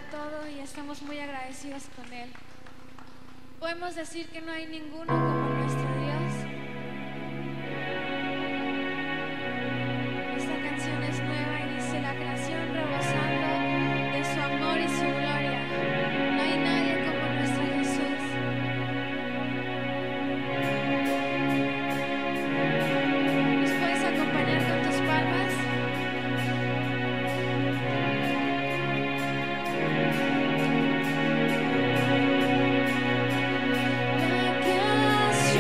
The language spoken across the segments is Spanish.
todo y estamos muy agradecidos con Él. Podemos decir que no hay ninguno como nuestro Dios. Esta canción es nueva y dice: la creación rebosando de su amor y su gloria. No hay nadie como nuestro Jesús. ¿Nos puedes acompañar con tus palmas? La creación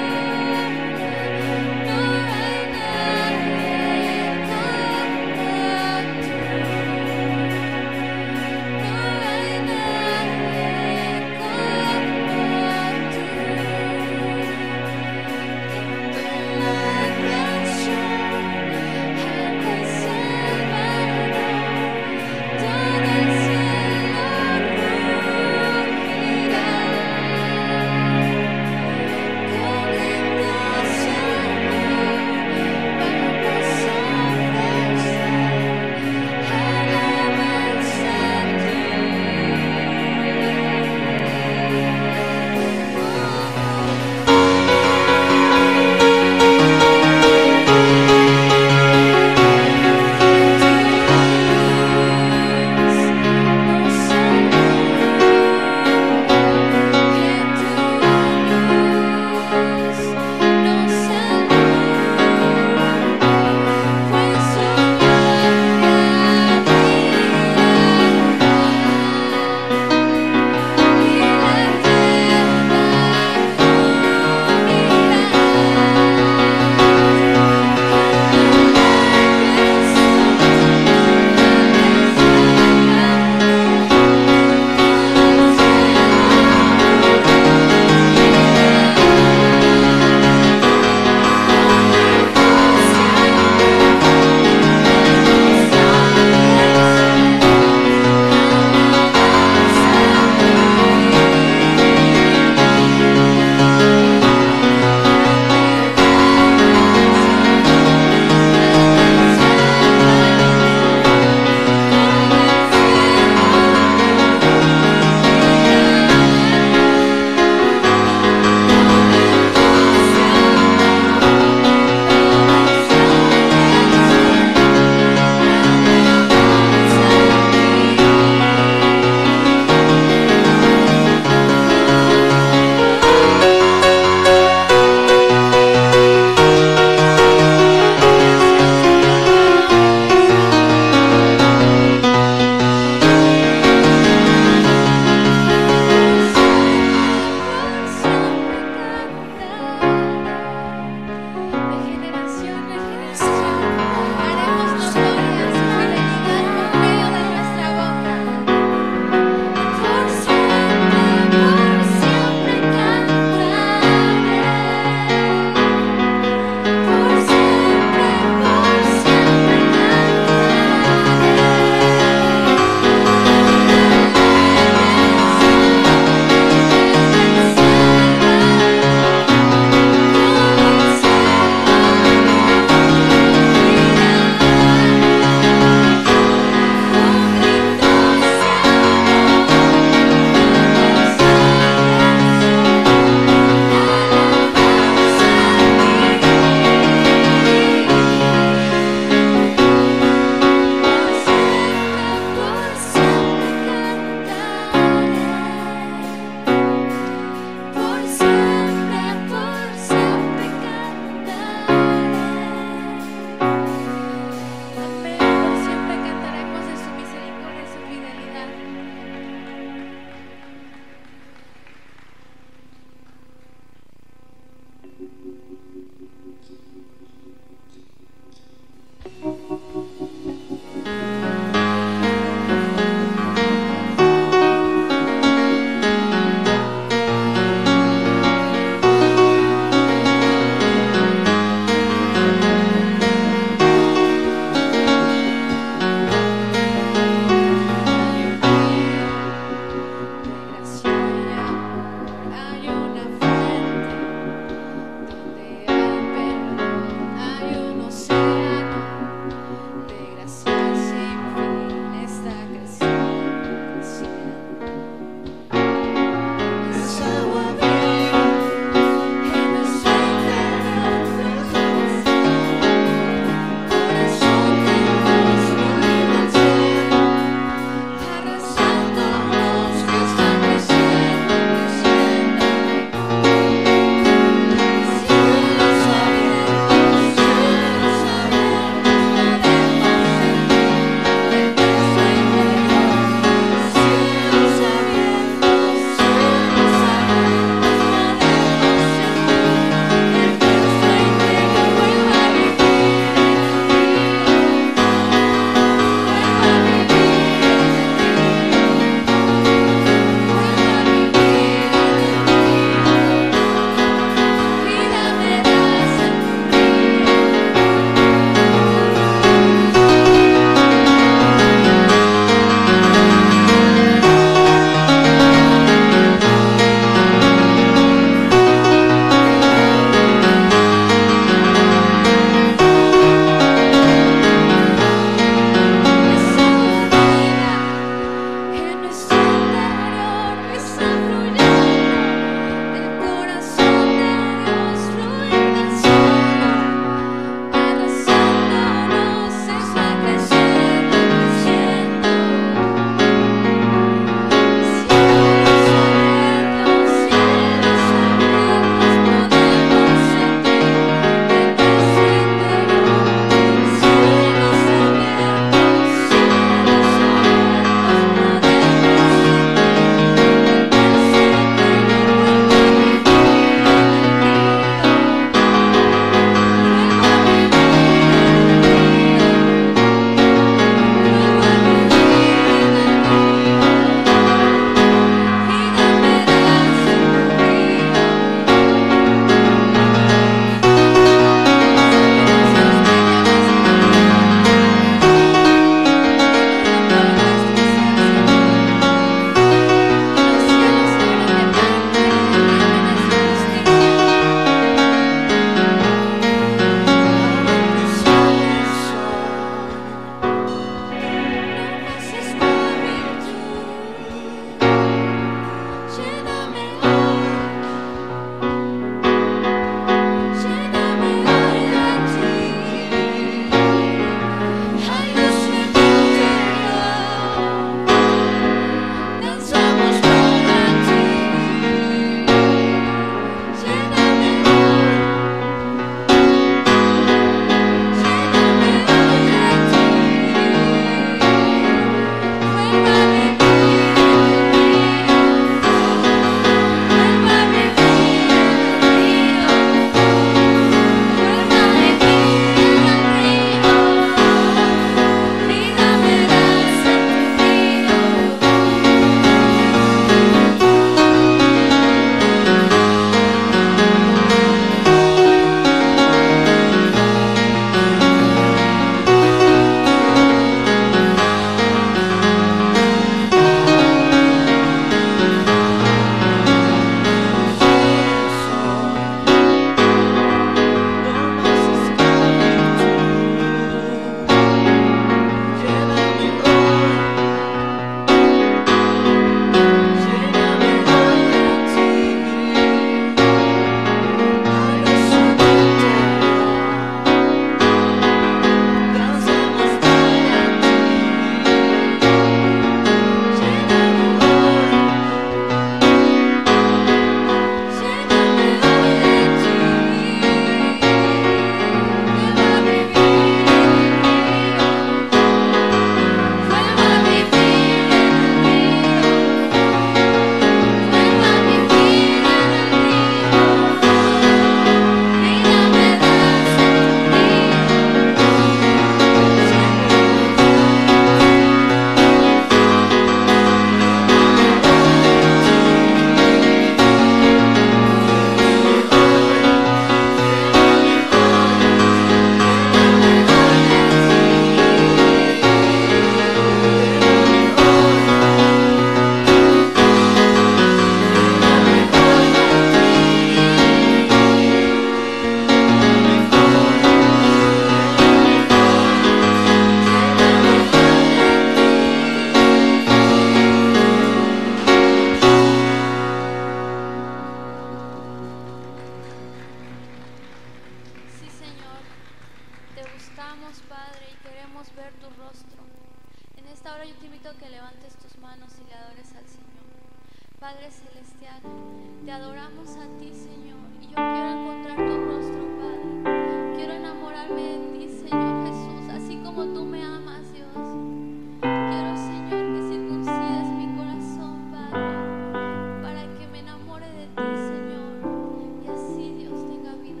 esta hora yo te invito a que levantes tus manos y le adores al Señor. Padre Celestial, te adoramos a ti, Señor, y yo quiero encontrar tu rostro, Padre. Quiero enamorarme de ti, Señor Jesús, así como tú me amas, Dios. Quiero, Señor, que circuncides mi corazón, Padre, para que me enamore de ti, Señor, y así Dios tenga vida.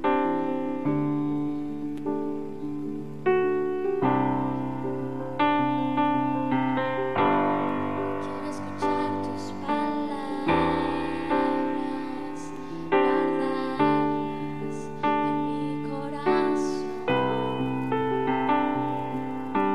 Quiero escuchar tus palabras, guardarlas en mi corazón.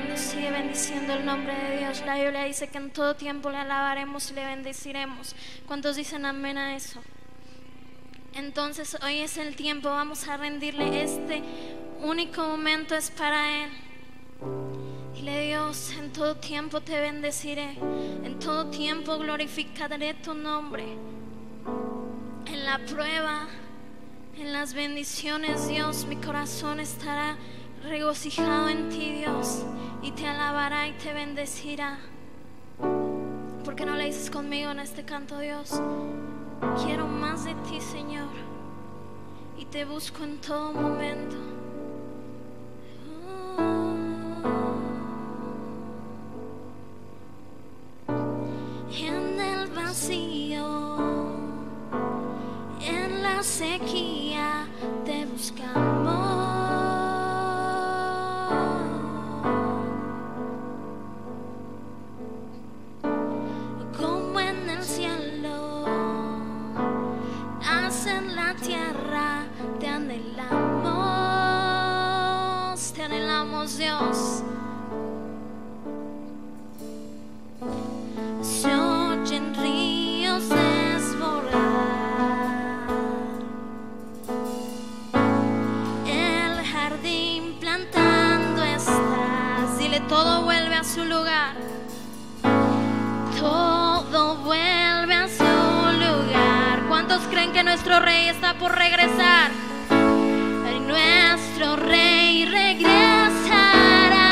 alabando, sigue bendiciendo el nombre de Dios. La Biblia dice que en todo tiempo le alabaremos y le bendeciremos. ¿Cuántos dicen amén a eso? Entonces hoy es el tiempo, vamos a rendirle este único momento, es para Él. Dile: Dios, en todo tiempo te bendeciré, en todo tiempo glorificaré tu nombre. En la prueba, en las bendiciones, Dios, mi corazón estará regocijado en ti, Dios, y te alabará y te bendecirá. ¿Por qué no le dices conmigo en este canto? Dios, quiero más de ti, Señor, y te busco en todo momento. En el vacío, en la sequía, te buscamos. Como en el cielo, haz en la tierra, te anhelamos, Dios. Se oyen ríos desbordar, el jardín plantando estás. Dile: todo vuelve a su lugar, todo vuelve a su lugar. ¿Cuántos creen que nuestro Rey está por regresar? Y nuestro Rey regresará.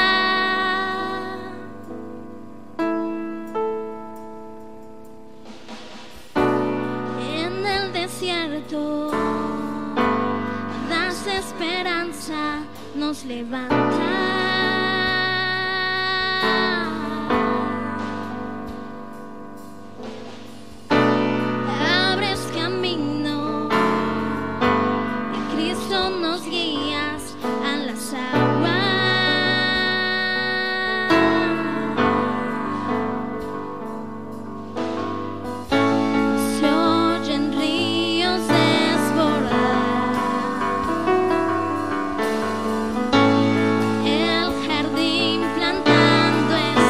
En el desierto das esperanza, nos levanta. Abres camino, en Cristo nos guías a las aguas. Se oyen ríos desbordar, el jardín plantando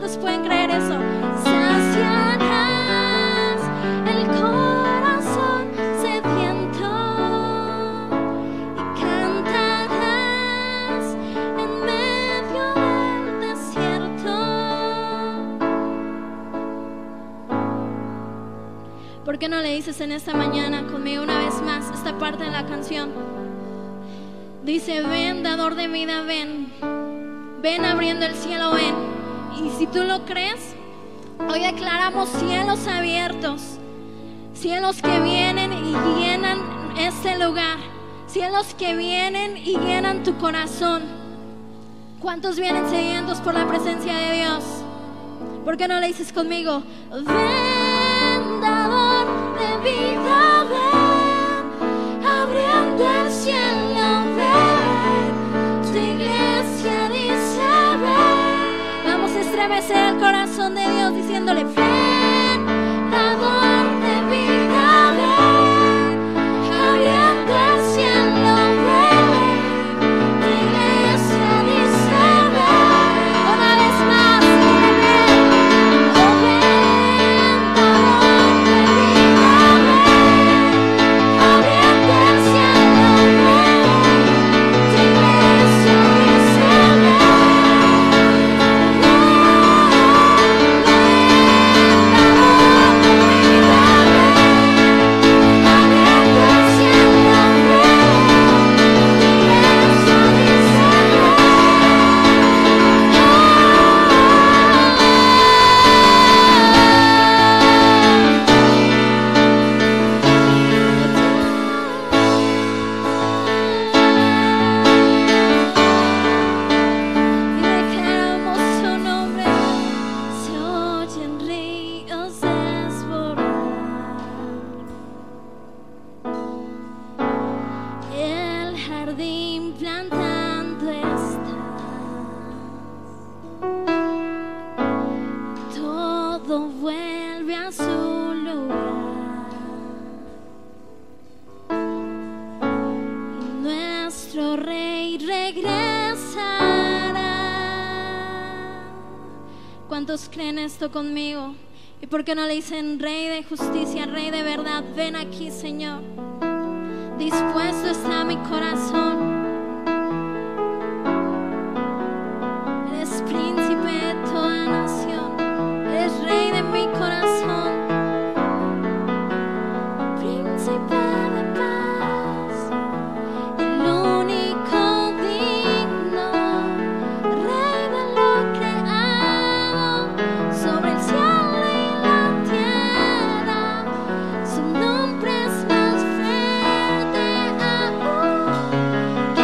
¿Cuántos pueden creer eso? Saciarás el corazón sediento y cantarás en medio del desierto. ¿Por qué no le dices en esta mañana conmigo una vez más esta parte de la canción? Dice: ven, dador de vida, ven, ven abriendo el cielo, ven. Y si tú lo crees, hoy declaramos cielos abiertos, cielos que vienen y llenan este lugar, cielos que vienen y llenan tu corazón. ¿Cuántos vienen sedientos por la presencia de Dios? ¿Por qué no le dices conmigo? Ven, dador de vida, ven, abriendo el cielo, ven, tu iglesia dice ven. Vamos a estremecer el corazón de Dios diciéndole: ven, dador de vida, ven, abriendo el cielo, ven, tu iglesia dice ven. Una vez más, ven, oh ven, dador de vida, ven, abriendo el cielo, ven, tu iglesia dice ven. Y declaramos su nombre, se oyen ríos desbordar, el jardín plantando estás, todo vuelve a su lugar, y nuestro Rey regresará. ¿Cuántos creen esto conmigo? ¿Y por qué no le dicen: Rey de justicia, Rey de verdad, ven aquí, Señor? Dispuesto está mi corazón. Eres príncipe de toda nación, eres Rey de mi corazón, príncipe de paz, el único digno, Rey de lo creado, sobre el cielo y la tierra, su nombre es más fuerte aún.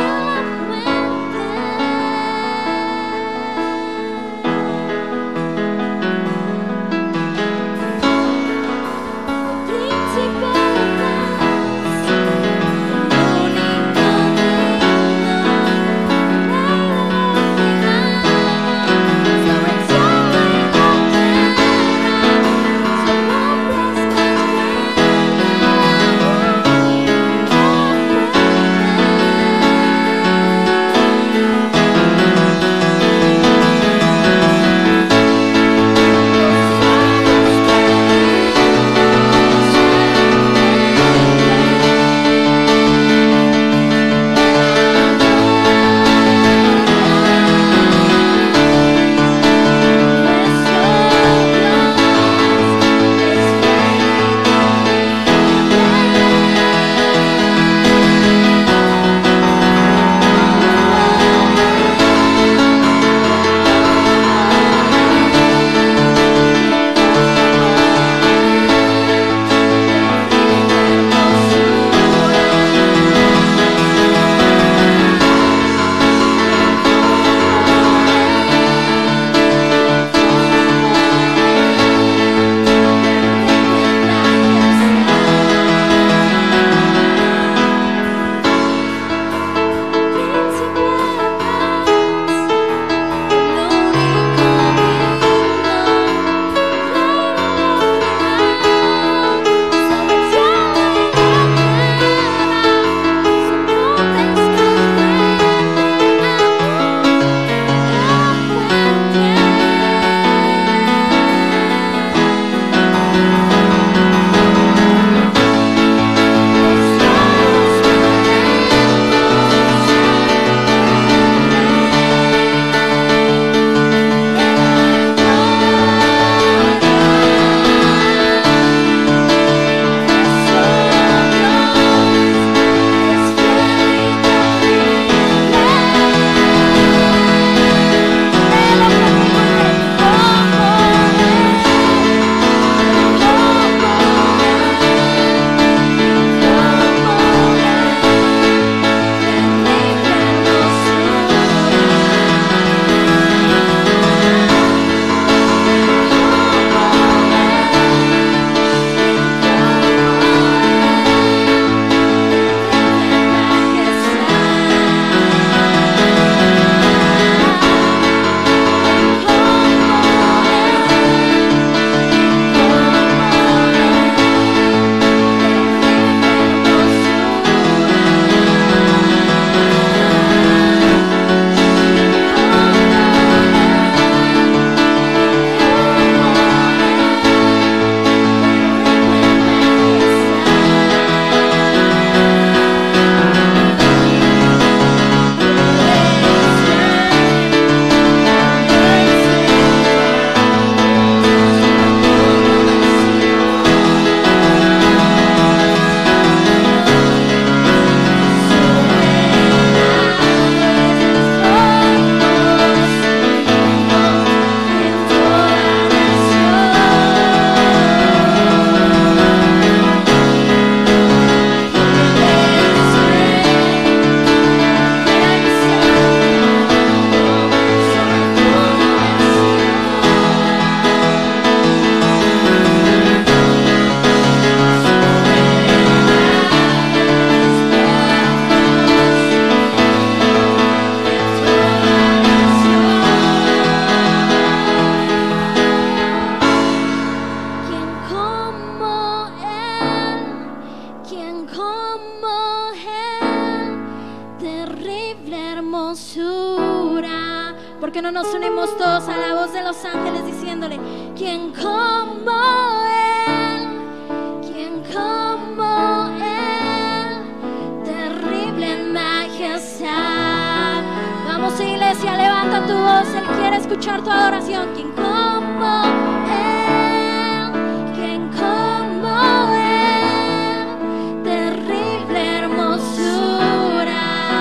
hermosura. ¿Por qué no nos unimos todos a la voz de los ángeles diciéndole: ¿quién como Él? ¿Quién como Él? Terrible en majestad. Vamos, iglesia, levanta tu voz. Él quiere escuchar tu adoración. ¿Quién como Él? ¿Quién como Él? Terrible hermosura.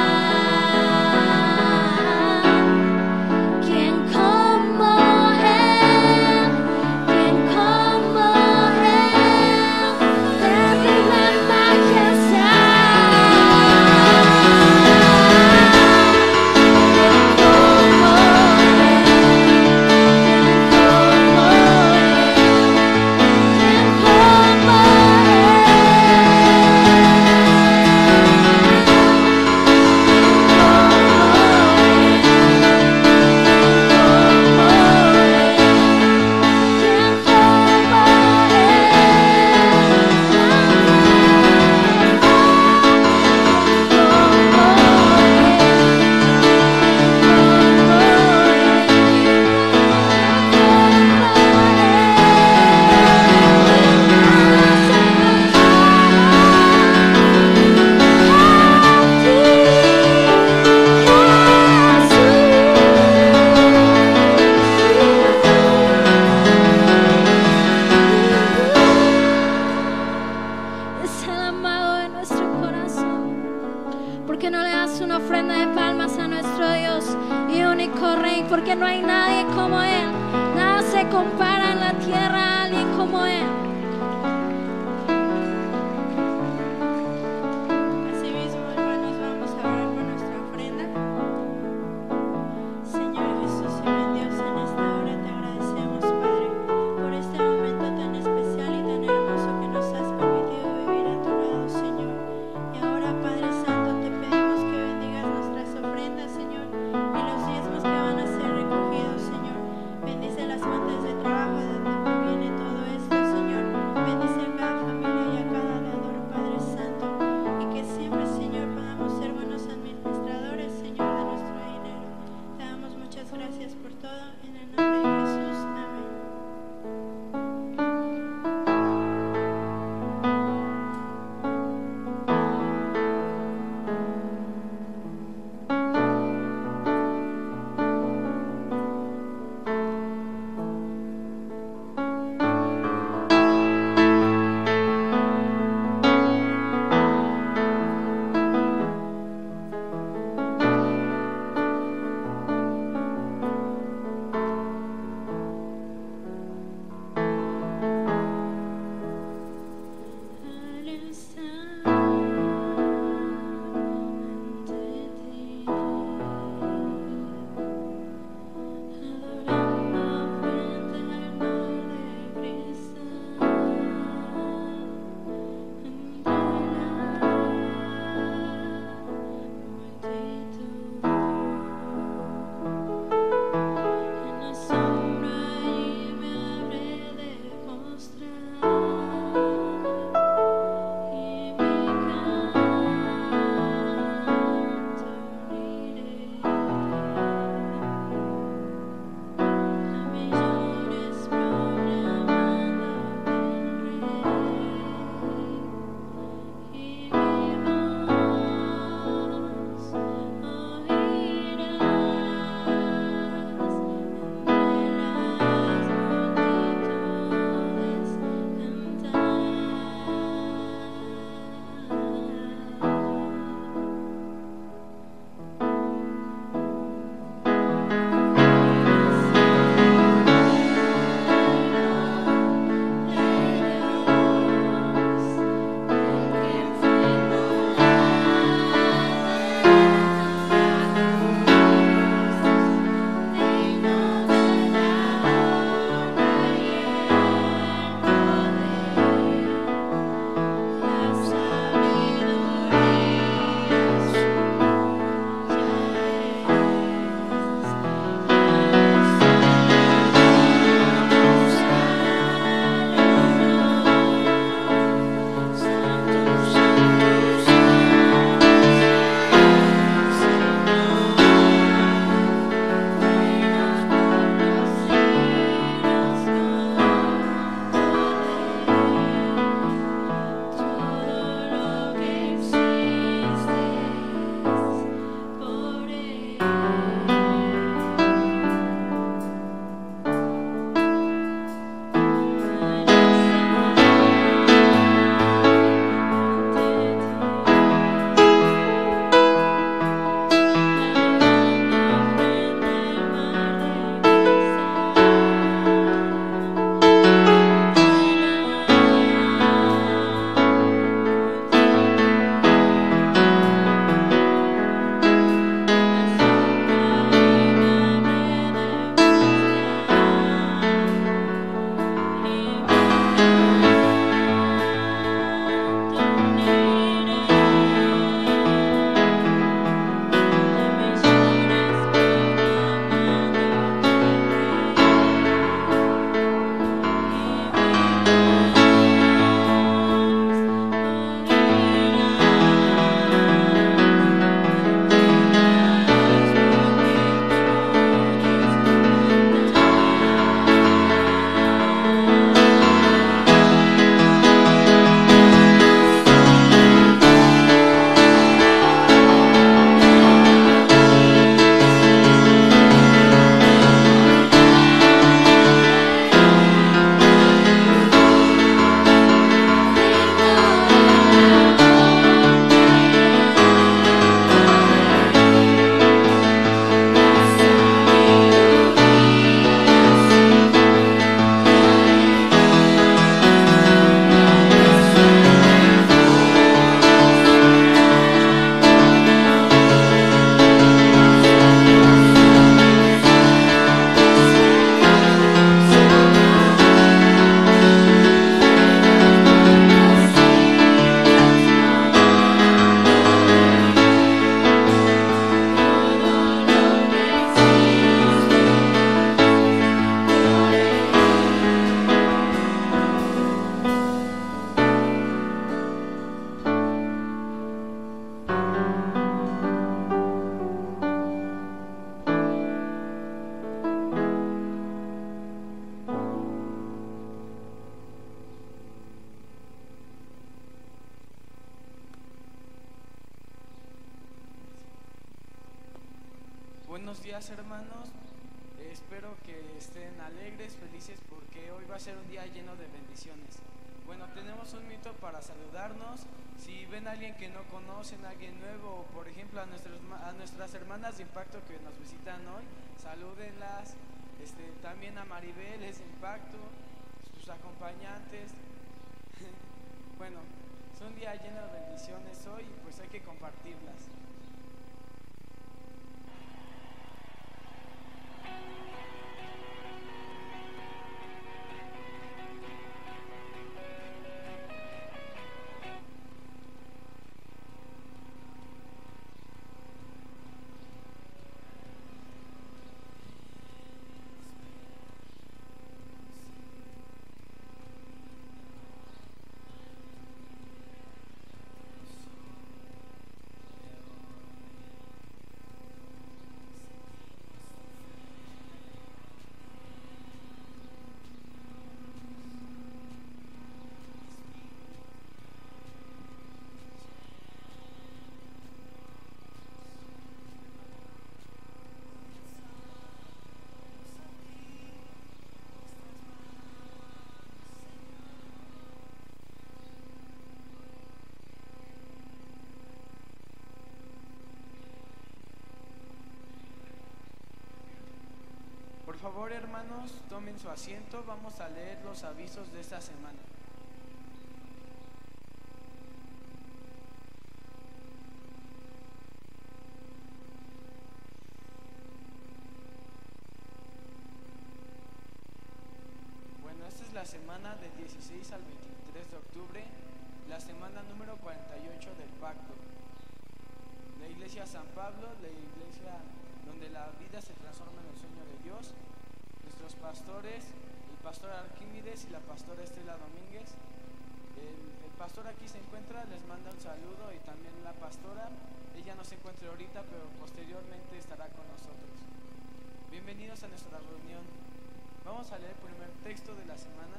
¿Quién como Él? ¿Quién como Él? Terrible majestad. Porque no hay nadie como Él. Nada se compara en la tierra a alguien como Él. Asimismo, hermanos, vamos a orar por nuestra ofrenda. Señor Jesús y buen Dios, en esta hora te agradecemos, Padre, por este momento tan especial y tan hermoso que nos has permitido vivir a tu lado, Señor. Y ahora, Padre Santo, te pedimos que bendigas nuestras ofrendas, Señor, y los diezmos que van a ser recogidos, Señor. Bendice las fuentes de trabajo de donde proviene todo esto, Señor. Buenos días, hermanos. Espero que estén alegres, felices, porque hoy va a ser un día lleno de bendiciones. Bueno, tenemos un minuto para saludarnos. Si ven a alguien que no conocen, a alguien nuevo, o por ejemplo a nuestras hermanas de Impacto que nos visitan hoy, salúdenlas. También a Maribel es de Impacto, sus acompañantes. Bueno, es un día lleno de bendiciones hoy y pues hay que compartirlas. Por favor, hermanos, tomen su asiento. Vamos a leer los avisos de esta semana. Bueno, esta es la semana del 16 al 23 de octubre, la semana número 48 del Pacto. La Iglesia San Pablo, la iglesia donde la vida se transforma en el sueño de Dios. Nuestros pastores, el pastor Arquímedes y la pastora Estela Domínguez. El pastor aquí se encuentra, les manda un saludo, y también la pastora. Ella no se encuentra ahorita, pero posteriormente estará con nosotros. Bienvenidos a nuestra reunión. Vamos a leer el primer texto de la semana.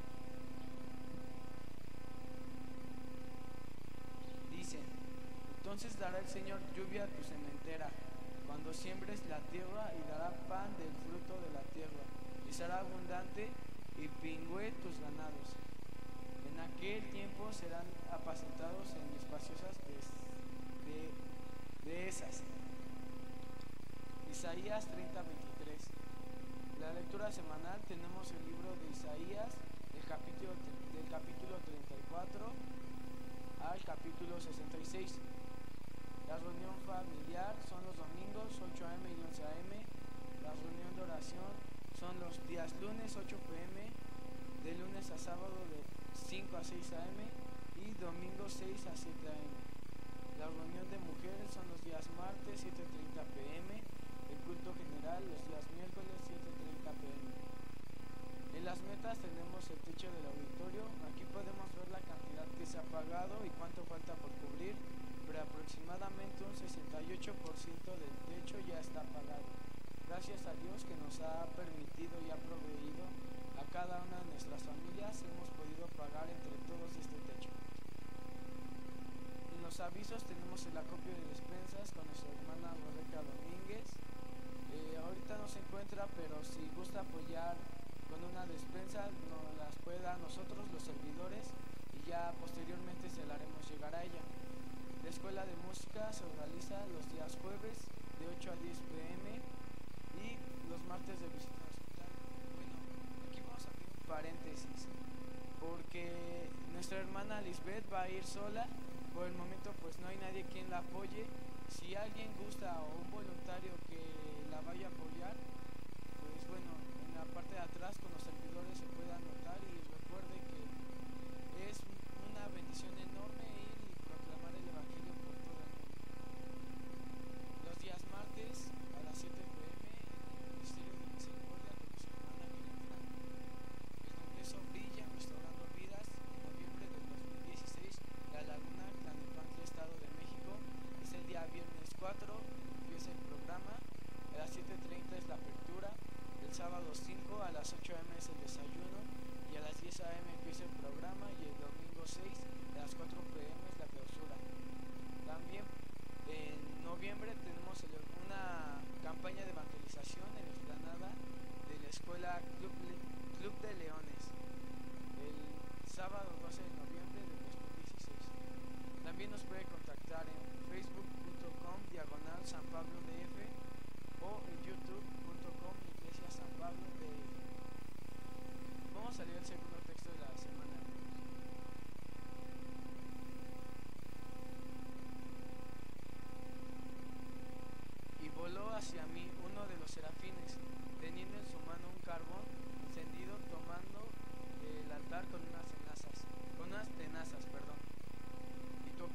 Dice: entonces dará el Señor lluvia a tu sementera, cuando siembres la tierra, y dará pan del fruto de la tierra, y será abundante, y pingüe tus ganados. En aquel tiempo serán apacentados en espaciosas dehesas. Isaías 30:23. La lectura semanal tenemos el libro de Isaías, del capítulo 34 al capítulo 66. La reunión familiar son los domingos 8 a.m. y 11 a.m. La reunión de oración son los días lunes 8 p.m., de lunes a sábado de 5 a 6 a.m. y domingo 6 a 7 a.m. La reunión de mujeres son los días martes 7:30 p.m., el culto general los días miércoles 7:30 p.m. En las metas tenemos el techo del auditorio. Aquí podemos ver la cantidad que se ha pagado y cuánto falta por cubrir, pero aproximadamente un 68% del techo ya está pagado. Gracias a Dios que nos ha permitido y ha proveído a cada una de nuestras familias, hemos podido pagar entre todos este techo. En los avisos tenemos el acopio de despensas con nuestra hermana Rebeca Domínguez. Ahorita no se encuentra, pero si gusta apoyar con una despensa, nos las puede dar a nosotros, los servidores, y ya posteriormente se la haremos llegar a ella. La escuela de música se realiza los días jueves de 8 a 10 p.m. y los martes de visita al hospital. Bueno, aquí vamos a abrir un paréntesis, porque nuestra hermana Lisbeth va a ir sola. Por el momento pues no hay nadie quien la apoye. Si alguien gusta o un voluntario que la vaya a apoyar, pues bueno, en la parte de atrás con los servidores se puede anotar, y recuerde que es una bendición enorme ir y proclamar el Evangelio por todo el mundo. Los días martes a las 7 p.m. en el Ministerio de Misericordia con nuestra hermana Karen Franco. El Congreso Brilla Restaurando Vidas en noviembre del 2016, La Laguna, Tlalnepantla, Estado de México. Es el día viernes 4, empieza el programa. A las 7:30 es la apertura. El sábado 5 a las 8 a.m. es el desayuno, y a las 10 a.m. empieza el programa, y el domingo 6 a las 4 p.m. es la clausura. También en noviembre tenemos una campaña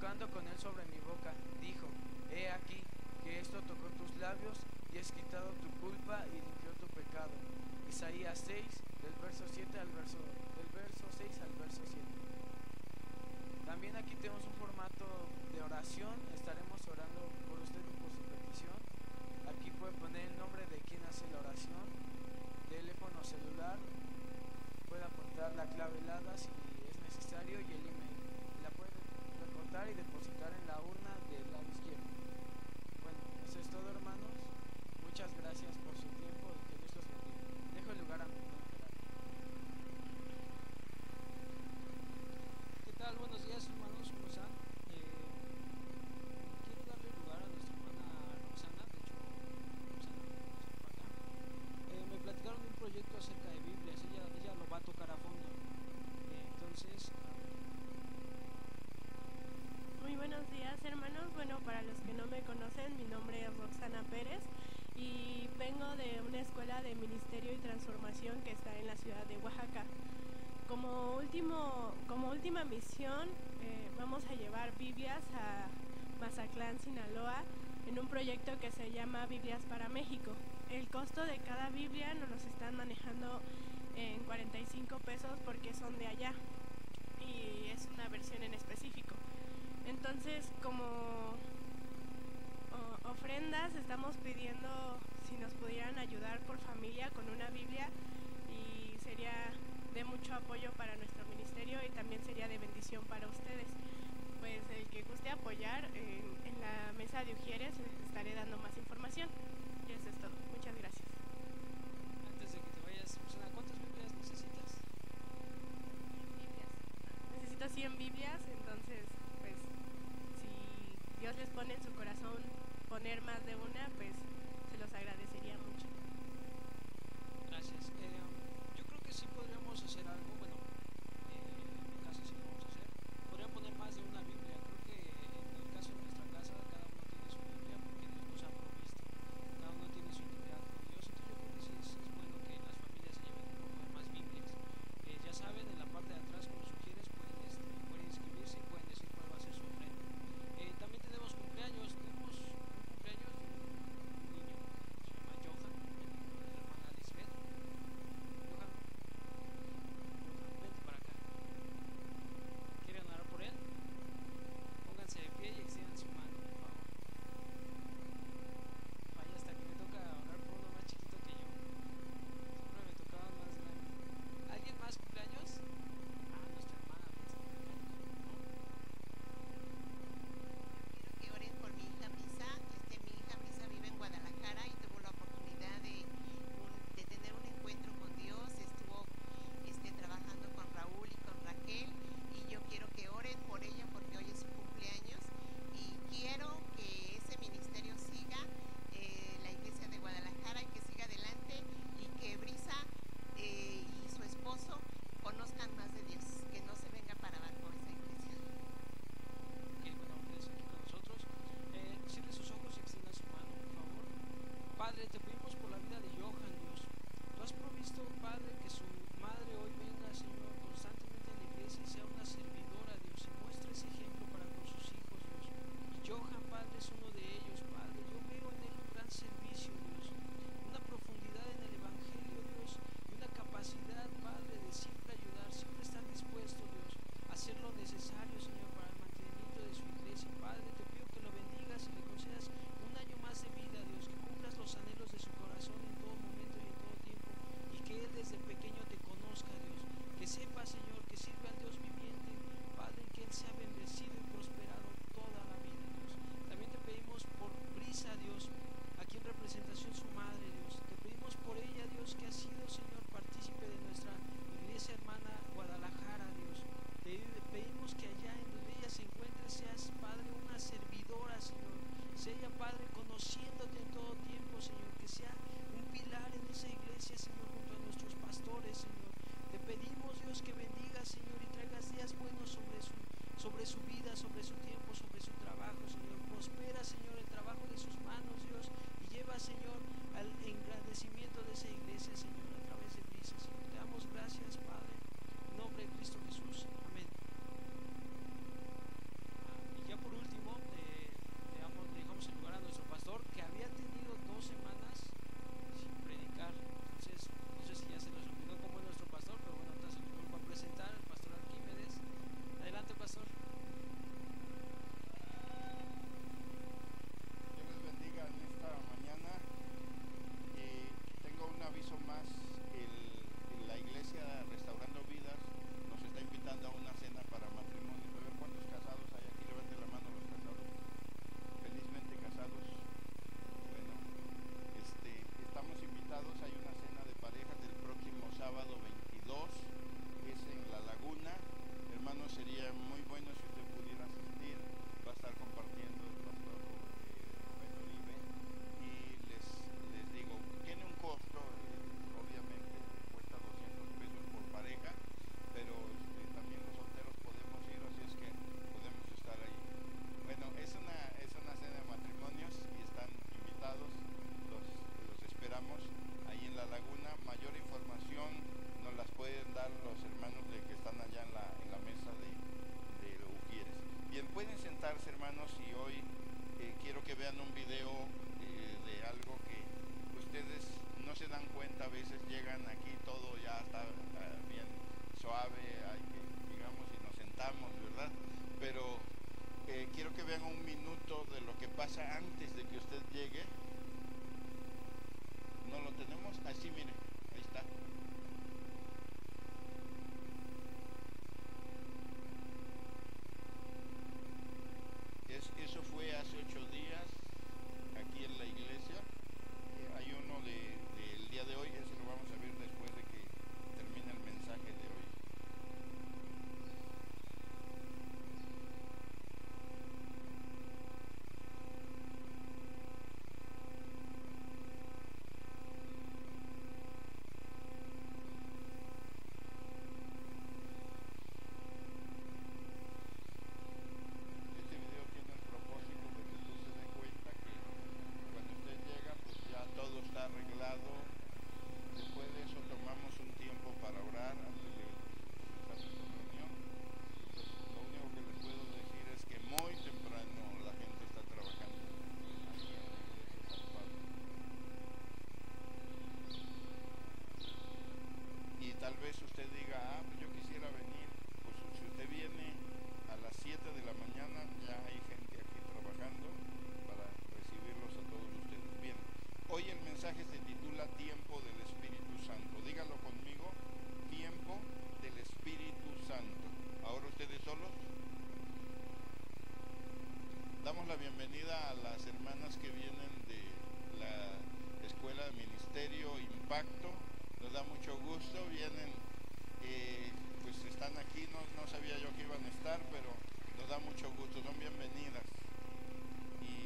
tocando con él sobre mi boca, dijo: He aquí que esto tocó tus labios y has quitado tu culpa y limpió tu pecado. Isaías 6, del verso 6 al verso 7. También aquí tenemos un formato de oración. Estaremos orando por usted y por su petición. Aquí puede poner el nombre de quien hace la oración, teléfono celular, puede apuntar la clave helada si es necesario y el email. La puede recortar y depositar en la urna del lado izquierdo. Bueno, eso es todo, hermanos. Muchas gracias por su tiempo y que Dios los bendiga. Dejo el lugar a mi hermano Gerardo. ¿Qué tal? Buenos días, hermanos, ¿cómo están? Quiero darle lugar a nuestra hermana Roxana. De hecho, Roxana está por acá. Me platicaron de un proyecto acerca de Biblias. Ella lo va a tocar a fondo. Entonces, Muy buenos días, hermanos. Bueno, para los que no me conocen, mi nombre es Roxana Pérez y vengo de una escuela de ministerio y transformación que está en la ciudad de Oaxaca. Como última misión, vamos a llevar Biblias a Mazatlán, Sinaloa, en un proyecto que se llama Biblias para México. El costo de cada Biblia nos los están manejando en 45 pesos porque son de allá y es una versión en específico. Entonces, como ofrendas, estamos pidiendo si nos pudieran ayudar por familia con una Biblia, y sería de mucho apoyo para nuestro ministerio y también sería de bendición para ustedes. Pues el que guste apoyar, en la mesa de Ujieres les estaré dando más información. Y eso es todo. Muchas gracias. antes de que te vayas, Roxana, ¿cuántas Biblias necesitas? Necesito 100 Biblias, entonces, pues, si Dios les pone en su corazón poner más de una, pues, se los agradecería mucho. Gracias. Yo creo que sí podríamos hacer algo. Bueno, en mi caso sí lo vamos a hacer. Podría poner más de una Biblia. Creo que en el caso de nuestra casa, cada uno tiene su Biblia porque Dios nos ha provisto. Cada uno tiene su intimidad con Dios. Entonces yo creo que sí es bueno que las familias se lleven un poco de más Biblias. Ya saben, en la parte de atrás, como sugieres, pueden inscribirse y pueden decir cuál va a ser su ofrenda. También tenemos cumpleaños. Tenemos un cumpleaños de un niño que se llama Johan, de la hermana Lisbeth. Johan, vente para acá. ¿Quieren orar por él? Pónganse de pie y extiendan su mano, por favor. Vaya, hasta que me toca orar por uno más chiquito que yo. Siempre me tocaba más grande. ¿Alguien más cumpleaños? Nuestra hermana pensé que era ¿no? Quiero que oren por mi hija Misa. Mi hija Misa vive en Guadalajara y tuvo la oportunidad de tener un encuentro con Dios. Estuvo trabajando con Raúl y con Raquel, y yo quiero que oren por ella porque hoy es su cumpleaños, y quiero que ese ministerio siga, la iglesia de Guadalajara, y que siga adelante, y que Brisa y su esposo conozcan más de Dios, que no se venga para abajo esa iglesia. Ok, bueno, quédese aquí con nosotros. Cierre sus ojos y extienda su mano, por favor. Padre, te pedimos por la vida de Johan, Dios. Tú has provisto, Padre, que su madre hoy venga, Señor, constantemente a la iglesia y sea una servidora, Dios, y muestre ese ejemplo para con sus hijos, Dios. Y Johan, Padre, es uno de ellos, Padre. Yo veo en él un gran servicio, Dios, una profundidad en el Evangelio, Dios, y una capacidad, Padre, de siempre ayudar, siempre estar dispuesto, Dios, a hacer lo necesario, Señor, para el mantenimiento de su iglesia. Padre, te pido que lo bendigas y le concedas un año más de vida, Dios, que cumplas los anhelos de su corazón en todo momento y en todo tiempo, y que él desde pequeño te conozca, Dios, que sepa, Señor, que sirve al Dios viviente, Padre, que él sea bendecido y prosperado toda la vida, Dios. También te pedimos por Brisa, Dios, aquí en representación su madre, Dios. Te pedimos por ella, Dios, que ha sido, Señor, partícipe de nuestra iglesia hermana Guadalajara, Dios. Te pedimos que allá en donde ella se encuentre seas, Padre, una servidora, Señor. Sea ella, Padre, conociéndote en todo tiempo, Señor. Que sea un pilar en esa iglesia, Señor, junto a nuestros pastores, Señor. Te pedimos, Dios, que bendigas, Señor, y traigas días buenos sobre su vida, sobre su tiempo, sobre su trabajo, Señor. Prospera, Señor, el trabajo de sus manos, Dios, y lleva, Señor, al engrandecimiento de esa iglesia, Señor, a través de Brisa, Señor. Te damos gracias, Padre, en nombre de Cristo Jesús. Amén. Y ya pasa antes de que usted llegue. ¿No lo tenemos? Así, mire, ahí está. Eso fue hace 8 días aquí en la iglesia. Hay uno del día de hoy, ese lo vamos a ver después de que termine el mensaje de hoy. Este video tiene el propósito de que usted se dé cuenta que cuando usted llega, pues ya todo está arreglado. Después de eso tomamos un tiempo para orar antes de comenzar nuestra reunión. Pues, lo único que les puedo decir es que muy temprano la gente está trabajando aquí en la iglesia San Pablo. Y tal vez usted diga, pues yo quisiera venir. Pues si usted viene a las 7 de la mañana, ya hay gente aquí trabajando para recibirlos a todos ustedes. Bien, hoy el mensaje se titula Tiempo del Espíritu Santo. Dígalo conmigo, Tiempo del Espíritu Santo. ¿Ahora ustedes solos? Damos la bienvenida a las hermanas que vienen de la Escuela de Ministerio Impacto. Nos da mucho gusto, vienen, pues están aquí, no sabía yo que iban a estar, pero nos da mucho gusto, son bienvenidas. Y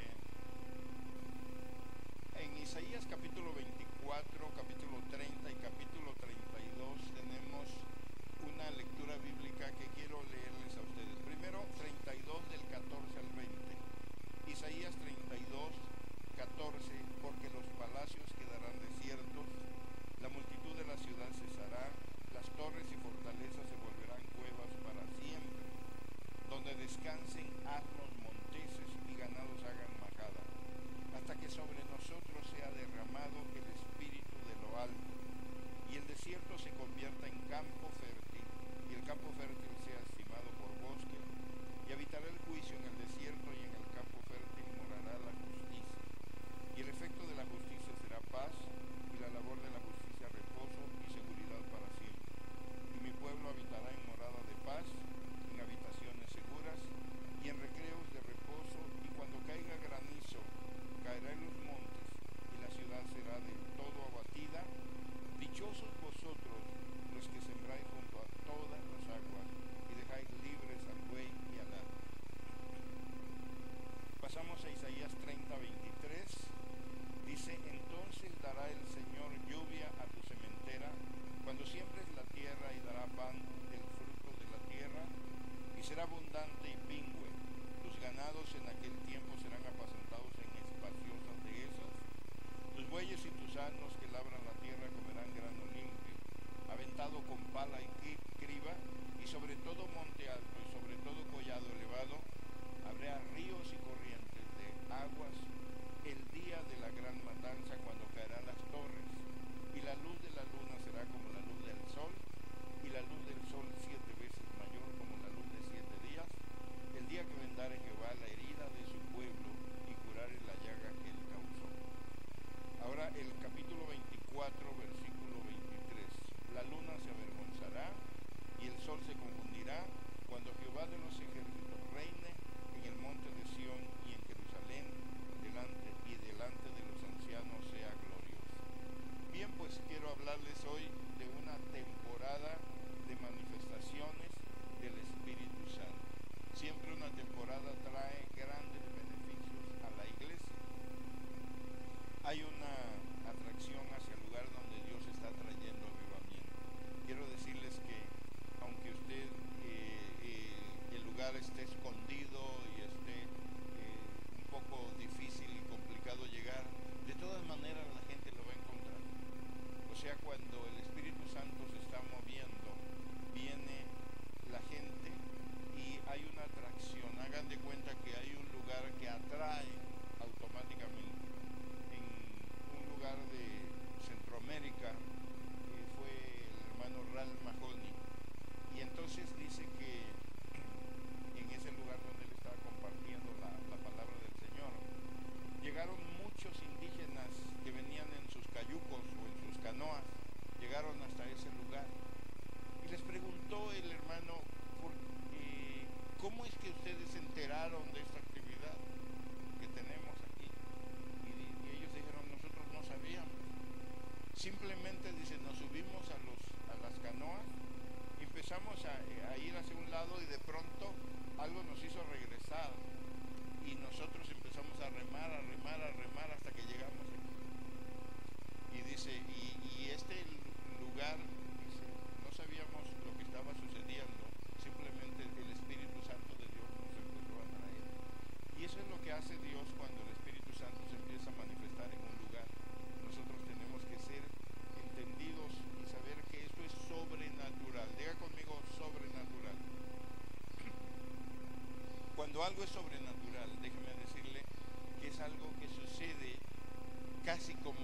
en Isaías capítulo 24, capítulo 30 y capítulo 32 tenemos una lectura bíblica que quiero leerles a ustedes. Primero 32 del 14 al 20. Isaías 32, 14, porque los palacios quedarán desiertos, la multitud de la ciudad cesará, las torres y fortalezas se volverán cuevas para siempre, donde descansen asnos monteses y ganados hagan majada, hasta que sobre nosotros sea derramado el espíritu de lo alto, y el desierto se convierta en campo fértil, y el campo fértil sea estimado por bosque, y habitará el juicio en el desierto, y en el campo fértil morará la justicia, y el efecto de la justicia será paz, y la labor de la justicia reposo y seguridad para siempre. Y mi pueblo habitará en morada de paz, en habitaciones seguras y en recreos de reposo, y cuando caiga granizo, caerá en los montes, y la ciudad será del todo abatida. Dichosos vosotros los que sembráis junto a todas las aguas, y dejáis libres al buey y al asno. Pasamos a Isaías 30, 23. Dice, entonces dará el Señor lluvia a tu sementera, cuando siembres la tierra, y dará pan del fruto de la tierra, y será abundante y pingüe. Tus ganados en aquel tiempo serán apacentados en espaciosas dehesas. Tus bueyes y tus asnos que labran la tierra comerán grano limpio, aventado con pala y criba, y sobre todo monte alto y sobre todo collado elevado, habrá ríos y corrientes de aguas el día de la gran matanza, cuando caerán las torres, y la luz de la luna será como la luz del sol, y la luz del sol 7 veces mayor como la luz de 7 días, el día que vendare Jehová la herida de su pueblo y curare la llaga que él causó. Ahora el capítulo 24, versículo 23. La luna se avergonzará y el sol se confundirá cuando Jehová de los ejércitos reine en el monte de Sión y en Jerusalén, delante de los ancianos sea glorioso. Bien, pues quiero hablarles hoy de una temporada de manifestaciones del Espíritu Santo. Siempre una temporada trae grandes beneficios a la iglesia. Hay una atracción hacia el lugar donde Dios está trayendo avivamiento. Quiero decirles que aunque usted el lugar esté escondido y esté un poco difícil y complicado llegar, de todas maneras la gente lo va a encontrar. O sea, cuando el Espíritu Santo se está moviendo, viene la gente y hay una atracción. Hagan de cuenta que hay un lugar que atrae automáticamente. En un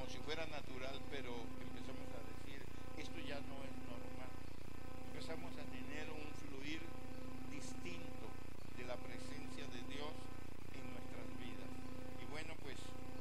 como si fuera natural, pero empezamos a decir, esto ya no es normal. Empezamos a tener un fluir distinto de la presencia de Dios en nuestras vidas. Y bueno, pues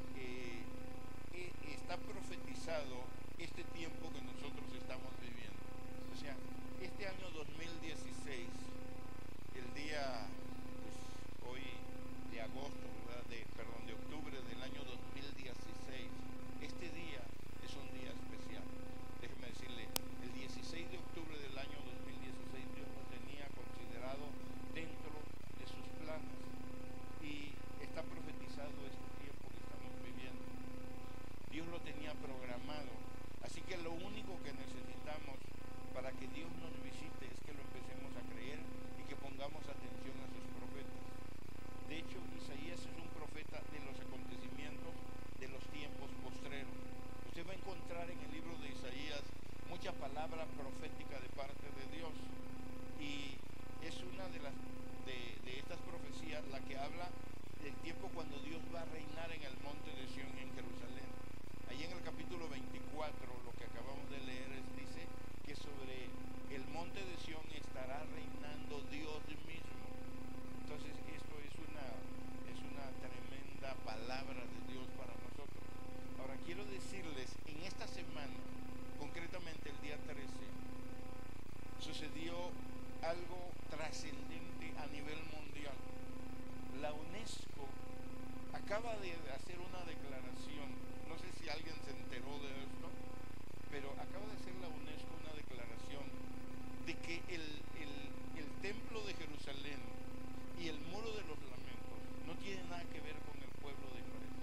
está profetizado este tiempo que nosotros estamos viviendo. O sea, este año 2016, el día, pues hoy de agosto, ¿verdad? De octubre del año 2016, este día es un día especial. Déjeme decirle, el 16 de octubre del año 2016 Dios lo tenía considerado dentro de sus planes y está profetizado este tiempo que estamos viviendo. Dios lo tenía programado, así que lo único que necesitamos para que Dios nos visite es que lo empecemos a creer y que pongamos atención a sus profetas. De hecho, Isaías es un profeta de los acontecimientos de los tiempos postreros. Usted va a encontrar en el libro de Isaías mucha palabra profética de parte de Dios, y es una de estas profecías la que habla del tiempo cuando Dios va a reinar en el monte de Sión en Jerusalén. Ahí en el capítulo 24, lo que acabamos de leer dice que sobre el monte de Sión estará reinando Dios mismo. Entonces esto es una tremenda palabra de Dios para nosotros. Ahora quiero decirles, en esta semana, concretamente el día 13, sucedió algo trascendente a nivel mundial. La UNESCO acaba de hacer una declaración, no sé si alguien se enteró de esto, pero acaba de hacer la UNESCO una declaración de que el templo de Jerusalén y el muro de los lamentos no tienen nada que ver con el pueblo de Israel.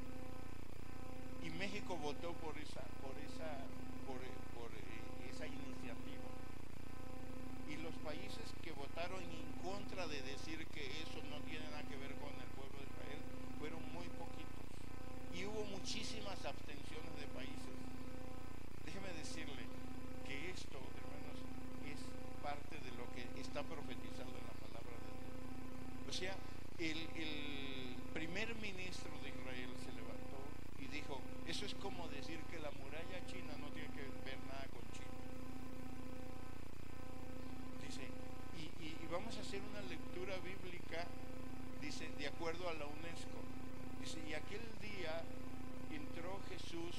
Y México votó por esa iniciativa. Y los países que votaron en contra de decir que eso no tiene nada que ver con el pueblo de Israel fueron muy poquitos. Y hubo muchísimas abstenciones de países. Déjeme decirle que esto, hermanos, es parte de lo que está profetizado en la palabra de Dios. O sea, el primer ministro de Israel se levantó y dijo, eso es como decir que la muralla china no tiene que ver nada con China. Dice, y vamos a hacer una lectura bíblica, dice, de acuerdo a la UNESCO. Dice, y aquel día entró Jesús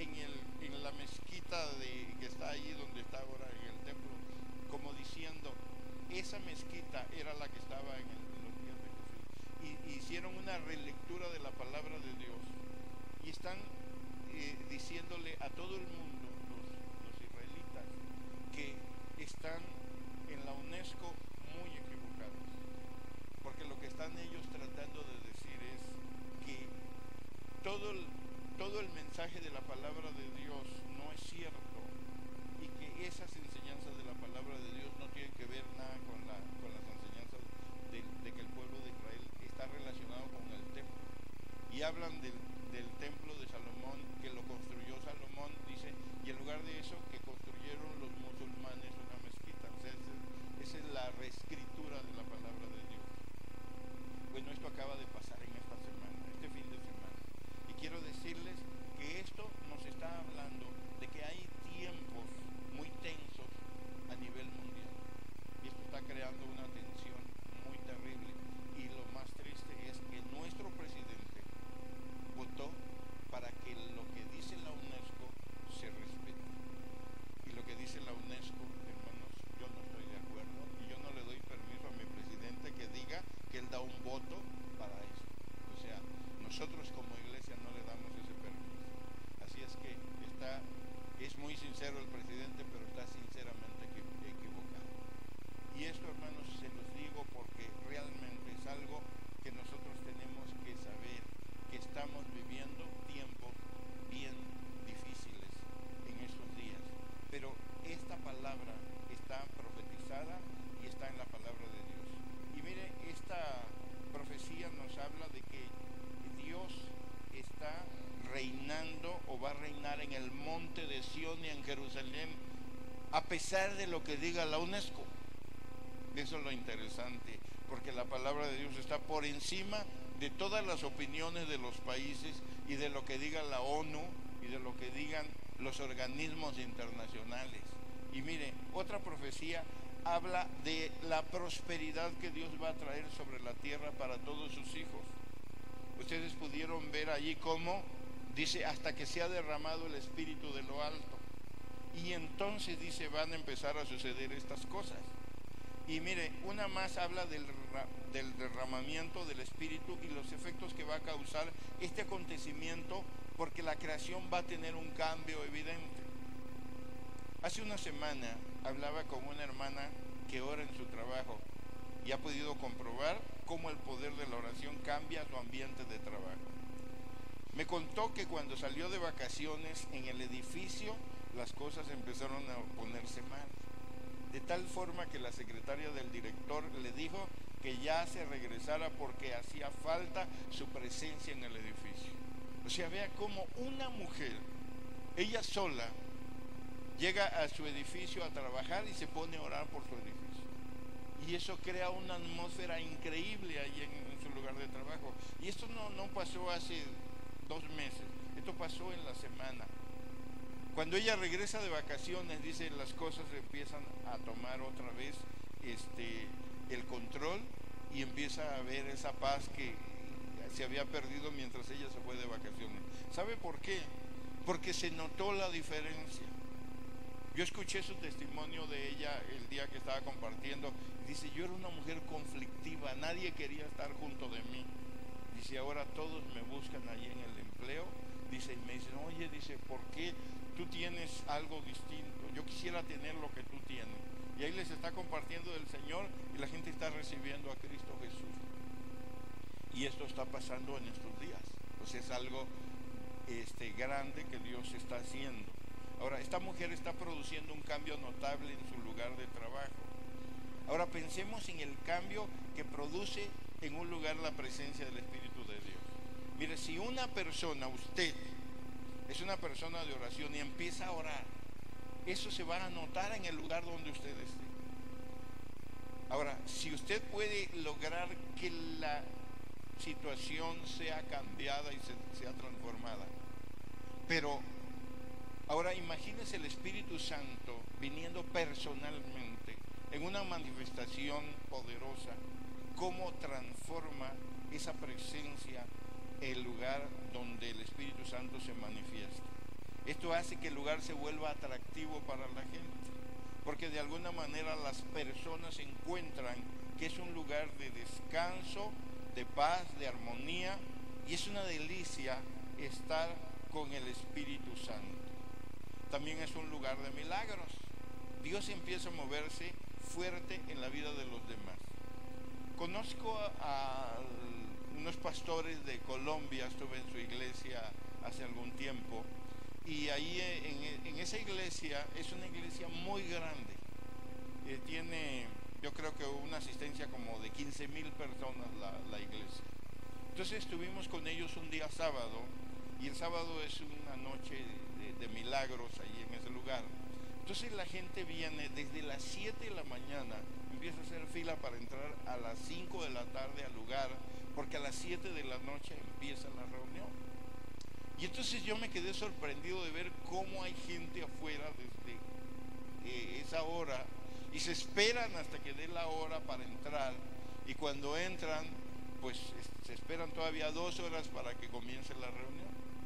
en la mezquita que está allí donde está ahora en el templo, como diciendo, esa mezquita era la que estaba en los días de Jesús. Y hicieron una relectura de la palabra de Dios y están diciéndole a todo el mundo, los israelitas, que están en la UNESCO muy equivocados, porque lo que están ellos tratando de decir es que todo el mensaje de la palabra de Dios no es cierto, y que esas enseñanzas de la palabra de Dios no tienen que ver nada con las enseñanzas de que el pueblo de Israel está relacionado con el templo. Y hablan del templo de Salomón, que lo construyó Salomón, dice, y en lugar de eso que construyeron los musulmanes una mezquita. O sea, esa es la reescritura de la palabra de Dios. Bueno, esto acaba de pasar en esta semana, este fin de semana. Y quiero decirles que esto nos está hablando de que hay tiempos muy tensos a nivel mundial. Y esto está creando una tensión muy terrible. Y lo más triste es que nuestro presidente votó para que lo que dice la UNESCO se respete. Y lo que dice la UNESCO, hermanos, yo no estoy de acuerdo. Y yo no le doy permiso a mi presidente que diga que él da un voto para eso. O sea, nosotros como iglesia no le damos ese permiso. Así es que es muy sincero el presidente, pero está sinceramente equivocado. Y esto, hermanos, se los digo porque realmente es algo que nosotros tenemos que saber, que estamos viviendo tiempos bien difíciles en estos días. Pero esta palabra está profetizada y está en la palabra de Dios. Y mire, esta profecía nos habla de que Dios está reinando o va a reinar en el monte de Sión y en Jerusalén, a pesar de lo que diga la UNESCO. Eso es lo interesante, porque la palabra de Dios está por encima de todas las opiniones de los países y de lo que diga la ONU y de lo que digan los organismos internacionales. Y mire, otra profecía habla de la prosperidad que Dios va a traer sobre la tierra para todos sus hijos. Ustedes pudieron ver allí cómo dice, hasta que se ha derramado el Espíritu de lo alto. Y entonces dice, van a empezar a suceder estas cosas. Y mire, una más habla del derramamiento del Espíritu y los efectos que va a causar este acontecimiento, porque la creación va a tener un cambio evidente. Hace una semana hablaba con una hermana que ora en su trabajo y ha podido comprobar cómo el poder de la oración cambia su ambiente de trabajo. Me contó que cuando salió de vacaciones en el edificio, las cosas empezaron a ponerse mal. De tal forma que la secretaria del director le dijo que ya se regresara porque hacía falta su presencia en el edificio. O sea, vea cómo una mujer, ella sola, llega a su edificio a trabajar y se pone a orar por su edificio. Y eso crea una atmósfera increíble ahí en su lugar de trabajo. Y esto no pasó hace 2 meses, esto pasó en la semana. Cuando ella regresa de vacaciones, dice, las cosas empiezan a tomar otra vez el control y empieza a haber esa paz que se había perdido mientras ella se fue de vacaciones. ¿Sabe por qué? Porque se notó la diferencia. Yo escuché su testimonio de ella el día que estaba compartiendo. Dice, yo era una mujer conflictiva, nadie quería estar junto de mí. Dice, ahora todos me buscan allí en el empleo. Dice, y me dicen, oye, dice, ¿por qué tú tienes algo distinto? Yo quisiera tener lo que tú tienes. Y ahí les está compartiendo del Señor y la gente está recibiendo a Cristo Jesús. Y esto está pasando en estos días. Pues es algo grande que Dios está haciendo. Ahora, esta mujer está produciendo un cambio notable en su lugar de trabajo. Ahora pensemos en el cambio que produce en un lugar la presencia del Espíritu de Dios. Mire, si una persona, usted, es una persona de oración y empieza a orar, eso se va a notar en el lugar donde usted esté. Ahora, si usted puede lograr que la situación sea cambiada y sea transformada, pero ahora imagínese el Espíritu Santo viniendo personalmente en una manifestación poderosa, cómo transforma esa presencia el lugar donde el Espíritu Santo se manifiesta. Esto hace que el lugar se vuelva atractivo para la gente, porque de alguna manera las personas encuentran que es un lugar de descanso, de paz, de armonía, y es una delicia estar con el Espíritu Santo. También es un lugar de milagros. Dios empieza a moverse fuerte en la vida de los demás. Conozco a unos pastores de Colombia, estuve en su iglesia hace algún tiempo, y ahí en esa iglesia, es una iglesia muy grande, tiene yo creo que una asistencia como de 15,000 personas la iglesia. Entonces estuvimos con ellos un día sábado, y el sábado es una noche de milagros ahí en ese lugar. Entonces la gente viene desde las 7 de la mañana, empieza a hacer fila para entrar a las 5 de la tarde al lugar, porque a las 7 de la noche empieza la reunión. Y entonces yo me quedé sorprendido de ver cómo hay gente afuera desde esa hora, y se esperan hasta que dé la hora para entrar, y cuando entran, pues se esperan todavía 2 horas para que comience la reunión.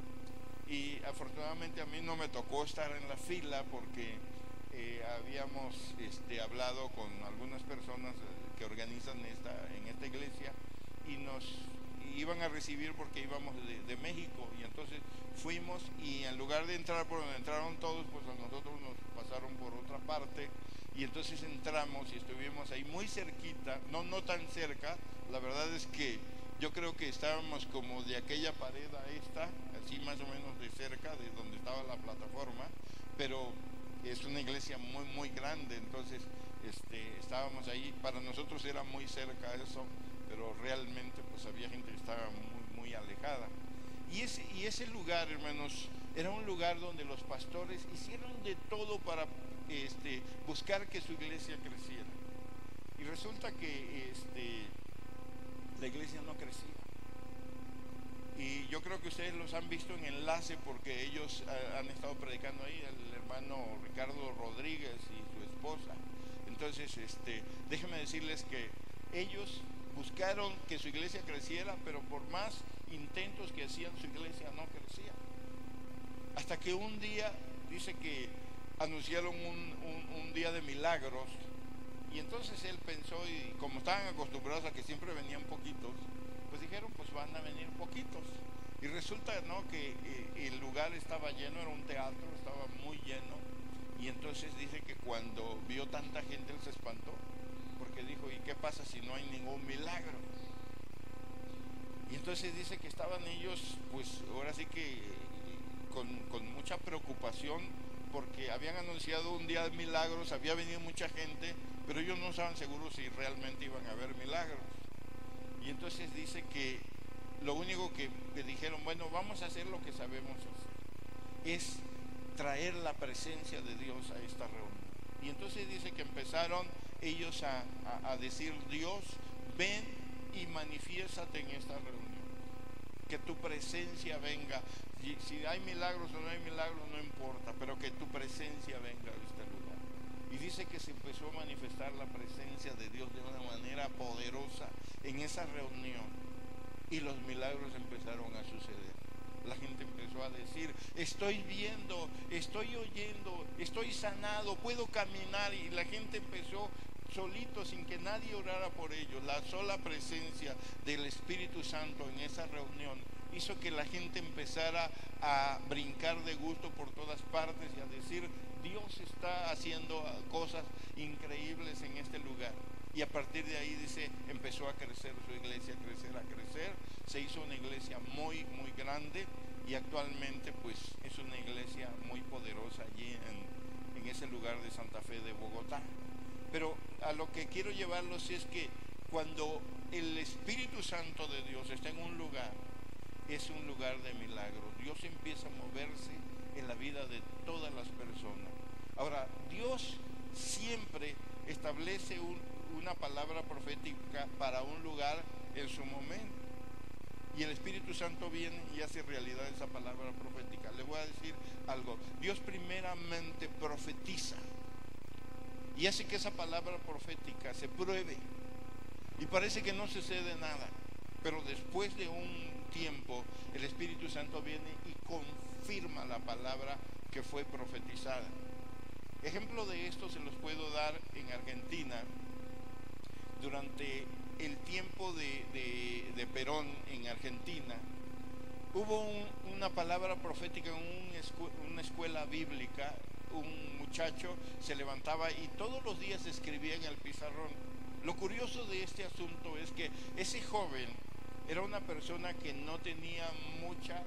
Y afortunadamente a mí no me tocó estar en la fila porque habíamos hablado con algunas personas que organizan en esta iglesia, y nos iban a recibir porque íbamos de México, y entonces fuimos, y en lugar de entrar por donde entraron todos, pues a nosotros nos pasaron por otra parte, y entonces entramos y estuvimos ahí muy cerquita, no tan cerca, la verdad es que yo creo que estábamos como de aquella pared a esta, así más o menos de cerca de donde estaba la plataforma, pero es una iglesia muy muy grande, entonces estábamos ahí. Para nosotros era muy cerca eso, pero realmente pues había gente que estaba muy muy alejada. Y ese lugar, hermanos, era un lugar donde los pastores hicieron de todo para buscar que su iglesia creciera. Y resulta que la iglesia no crecía. Y yo creo que ustedes los han visto en enlace porque ellos han estado predicando ahí, el hermano Ricardo Rodríguez y su esposa. Entonces, déjenme decirles que ellos buscaron que su iglesia creciera, pero por más intentos que hacían, su iglesia no crecía. Hasta que un día, dice que anunciaron un día de milagros, y entonces él pensó, y como estaban acostumbrados a que siempre venían poquitos, pues dijeron, pues van a venir poquitos. Y resulta, ¿no?, que el lugar estaba lleno, era un teatro, estaba muy lleno. Y entonces dice que cuando vio tanta gente él se espantó, porque dijo, ¿y qué pasa si no hay ningún milagro? Y entonces dice que estaban ellos, pues ahora sí que con mucha preocupación, porque habían anunciado un día de milagros, había venido mucha gente, pero ellos no estaban seguros si realmente iban a haber milagros. Y entonces dice que lo único que dijeron, bueno, vamos a hacer lo que sabemos hacer, es traer la presencia de Dios a esta reunión. Y entonces dice que empezaron ellos a decir, Dios, ven y manifiéstate en esta reunión, que tu presencia venga. Si hay milagros o no hay milagros no importa, pero que tu presencia venga a este lugar. Y dice que se empezó a manifestar la presencia de Dios de una manera poderosa en esa reunión, y los milagros empezaron a suceder. La gente empezó a decir, estoy viendo, estoy oyendo, estoy sanado, puedo caminar. Y la gente empezó solito, sin que nadie orara por ellos. La sola presencia del Espíritu Santo en esa reunión hizo que la gente empezara a brincar de gusto por todas partes y a decir, Dios está haciendo cosas increíbles en este lugar. Y a partir de ahí, dice, empezó a crecer su iglesia, a crecer. Se hizo una iglesia muy, muy grande, y actualmente pues es una iglesia muy poderosa allí en ese lugar de Santa Fe de Bogotá. Pero a lo que quiero llevarlos es que cuando el Espíritu Santo de Dios está en un lugar, es un lugar de milagros. Dios empieza a moverse en la vida de todas las personas. Ahora, Dios siempre establece una palabra profética para un lugar en su momento, y el Espíritu Santo viene y hace realidad esa palabra profética. Les voy a decir algo. Dios primeramente profetiza y hace que esa palabra profética se pruebe, y parece que no sucede nada, pero después de un tiempo el Espíritu Santo viene y confirma la palabra que fue profetizada. Ejemplo de esto se los puedo dar en Argentina. Durante el tiempo de Perón en Argentina, hubo una palabra profética en una escuela bíblica. Un muchacho se levantaba y todos los días escribía en el pizarrón. Lo curioso de este asunto es que ese joven era una persona que no tenía mucha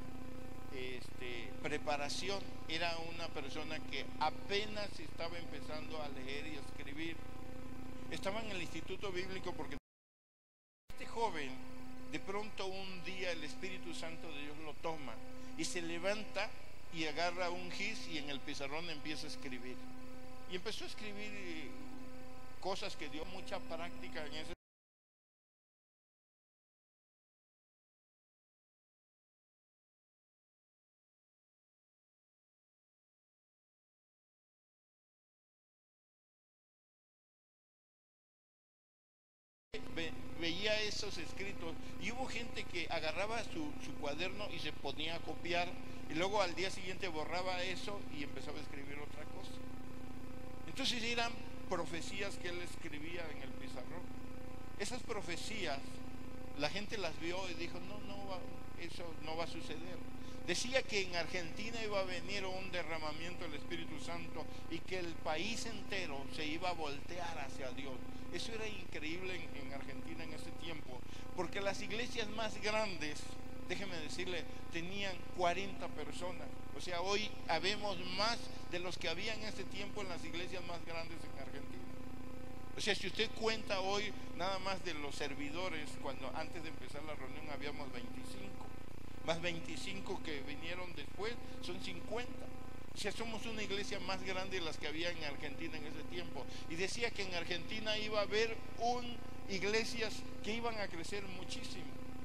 preparación, era una persona que apenas estaba empezando a leer y a escribir. Estaba en el instituto bíblico porque este joven, de pronto un día el Espíritu Santo de Dios lo toma y se levanta y agarra un gis y en el pizarrón empieza a escribir. Y empezó a escribir cosas que dio mucha práctica en ese. Veía esos escritos y hubo gente que agarraba su cuaderno y se ponía a copiar, y luego al día siguiente borraba eso y empezaba a escribir otra cosa. Entonces eran profecías que él escribía en el pizarrón. Esas profecías la gente las vio y dijo, eso no va a suceder. Decía que en Argentina iba a venir un derramamiento del Espíritu Santo y que el país entero se iba a voltear hacia Dios. Eso era increíble en Argentina en ese tiempo, porque las iglesias más grandes, déjeme decirle, tenían 40 personas. O sea, hoy habemos más de los que había en ese tiempo en las iglesias más grandes en Argentina. O sea, si usted cuenta hoy nada más de los servidores, cuando antes de empezar la reunión habíamos 25, más 25 que vinieron después, son 50. O sea, somos una iglesia más grande de las que había en Argentina en ese tiempo. Y decía que en Argentina iba a haber iglesias que iban a crecer muchísimo.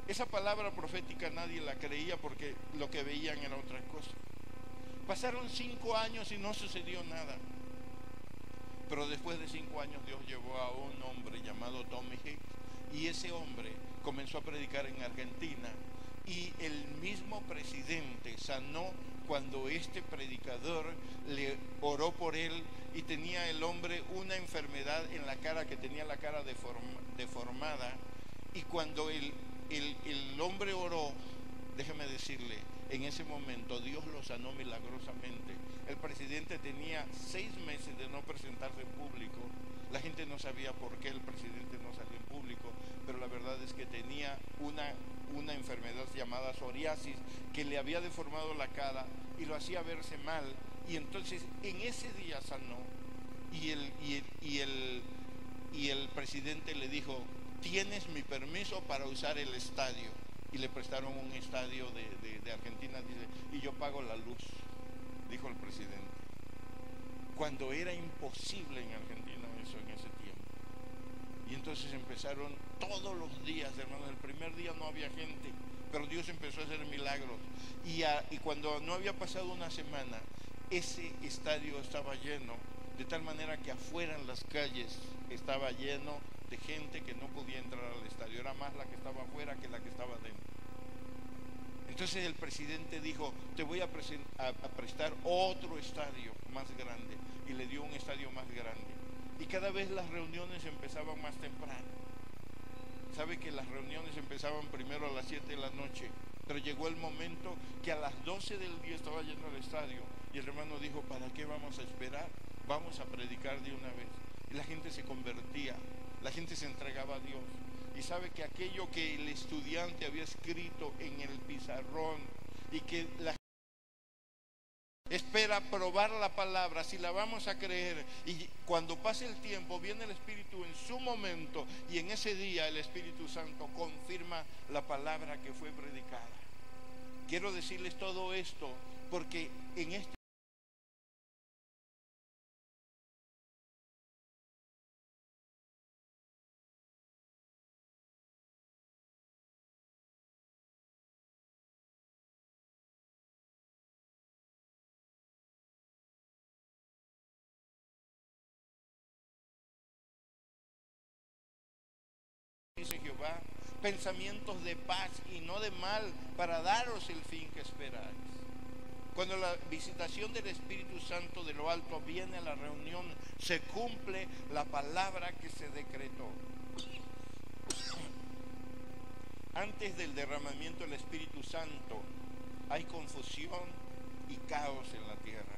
Esa palabra profética nadie la creía porque lo que veían era otra cosa. Pasaron 5 años y no sucedió nada. Pero después de 5 años Dios llevó a un hombre llamado Tommy Hicks, y ese hombre comenzó a predicar en Argentina, y el mismo presidente sanó cuando este predicador le oró por él, y tenía el hombre una enfermedad en la cara, que tenía la cara deformada, y cuando el hombre oró, déjeme decirle, en ese momento Dios lo sanó milagrosamente. El presidente tenía 6 meses de no presentarse en público. La gente no sabía por qué el presidente no salió en público, pero la verdad es que tenía una enfermedad llamada psoriasis que le había deformado la cara y lo hacía verse mal, y entonces en ese día sanó, y el presidente le dijo: tienes mi permiso para usar el estadio, y le prestaron un estadio de Argentina, dice, y yo pago la luz, dijo el presidente, cuando era imposible en Argentina eso en ese tiempo. Y entonces empezaron todos los días, hermanos. El primer día no había gente, pero Dios empezó a hacer milagros, y cuando no había pasado una semana, ese estadio estaba lleno, de tal manera que afuera en las calles estaba lleno de gente que no podía entrar al estadio. Era más la que estaba afuera que la que estaba dentro. Entonces el presidente dijo: te voy a prestar otro estadio más grande, y le dio un estadio más grande, y cada vez las reuniones empezaban más temprano. Sabe que las reuniones empezaban primero a las 7 de la noche, pero llegó el momento que a las 12 del día estaba lleno el estadio, y el hermano dijo: ¿para qué vamos a esperar? Vamos a predicar de una vez. Y la gente se convertía, la gente se entregaba a Dios. Y sabe que aquello que el estudiante había escrito en el pizarrón, y que la gente espera probar la palabra, si la vamos a creer, y cuando pase el tiempo viene el Espíritu en su momento, y en ese día el Espíritu Santo confirma la palabra que fue predicada. Quiero decirles todo esto porque en este dice Jehová, pensamientos de paz y no de mal, para daros el fin que esperáis. Cuando la visitación del Espíritu Santo de lo alto viene a la reunión, se cumple la palabra que se decretó. Antes del derramamiento del Espíritu Santo hay confusión y caos en la tierra.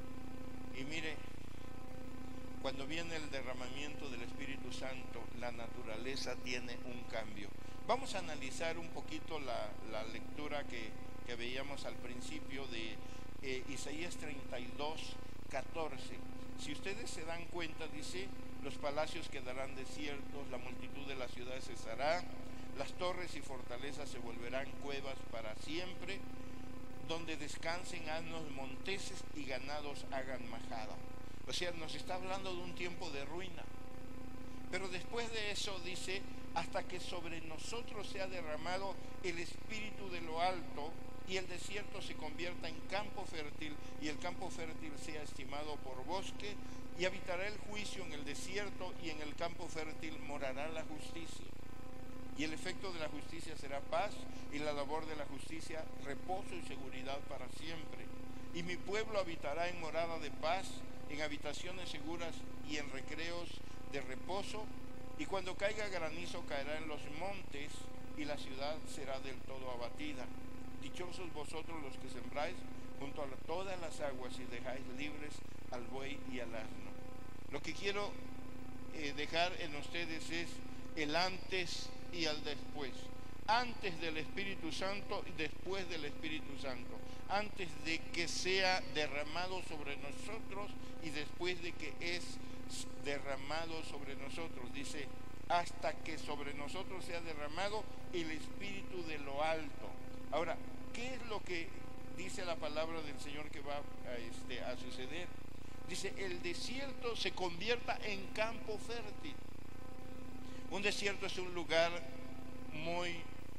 Y mire, cuando viene el derramamiento del Espíritu Santo, la naturaleza tiene un cambio. Vamos a analizar un poquito la lectura que veíamos al principio de Isaías 32, 14. Si ustedes se dan cuenta, dice: los palacios quedarán desiertos, la multitud de las ciudades cesará, las torres y fortalezas se volverán cuevas para siempre, donde descansen asnos monteses y ganados hagan majada. O sea, nos está hablando de un tiempo de ruina. Pero después de eso dice: hasta que sobre nosotros sea derramado el Espíritu de lo alto, y el desierto se convierta en campo fértil, y el campo fértil sea estimado por bosque, y habitará el juicio en el desierto, y en el campo fértil morará la justicia. Y el efecto de la justicia será paz, y la labor de la justicia reposo y seguridad para siempre. Y mi pueblo habitará en morada de paz, en habitaciones seguras y en recreos de reposo, y cuando caiga granizo caerá en los montes, y la ciudad será del todo abatida. Dichosos vosotros los que sembráis junto a todas las aguas y dejáis libres al buey y al asno. Lo que quiero dejar en ustedes es el antes y el después. Antes del Espíritu Santo y después del Espíritu Santo. Antes de que sea derramado sobre nosotros y después de que es derramado sobre nosotros. Dice: hasta que sobre nosotros sea derramado el Espíritu de lo alto. Ahora, ¿qué es lo que dice la palabra del Señor que va a suceder? Dice: el desierto se convierta en campo fértil. Un desierto es un lugar muy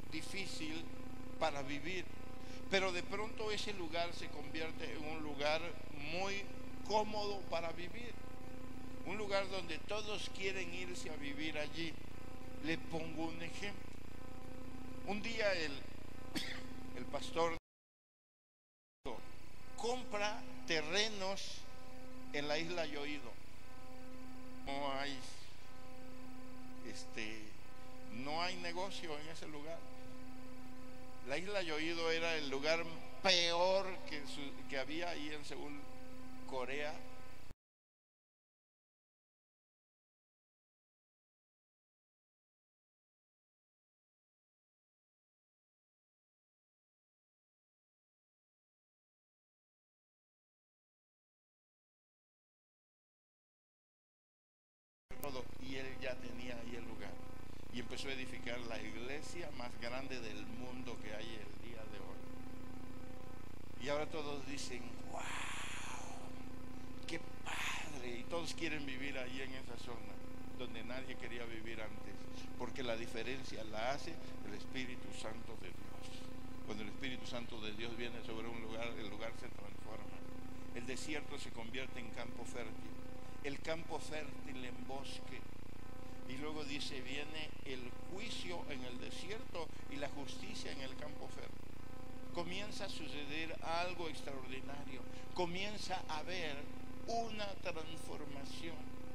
difícil para vivir, pero de pronto ese lugar se convierte en un lugar muy cómodo para vivir, un lugar donde todos quieren irse a vivir allí. Le pongo un ejemplo. Un día el pastor compra terrenos en la isla Yoido. No hay negocio en ese lugar. La isla Yoido era el lugar peor que había ahí en Seúl, Corea. Y él ya tenía ahí el lugar y empezó a edificar la iglesia más grande del mundo que hay el día de hoy. Y ahora todos dicen, wow, qué padre, y todos quieren vivir ahí en esa zona donde nadie quería vivir antes, porque la diferencia la hace el Espíritu Santo de Dios. Cuando el Espíritu Santo de Dios viene sobre un lugar, el lugar se transforma. El desierto se convierte en campo fértil, el campo fértil en bosque. Y luego dice, viene el juicio en el desierto y la justicia en el campo fértil. Comienza a suceder algo extraordinario, comienza a haber una transformación.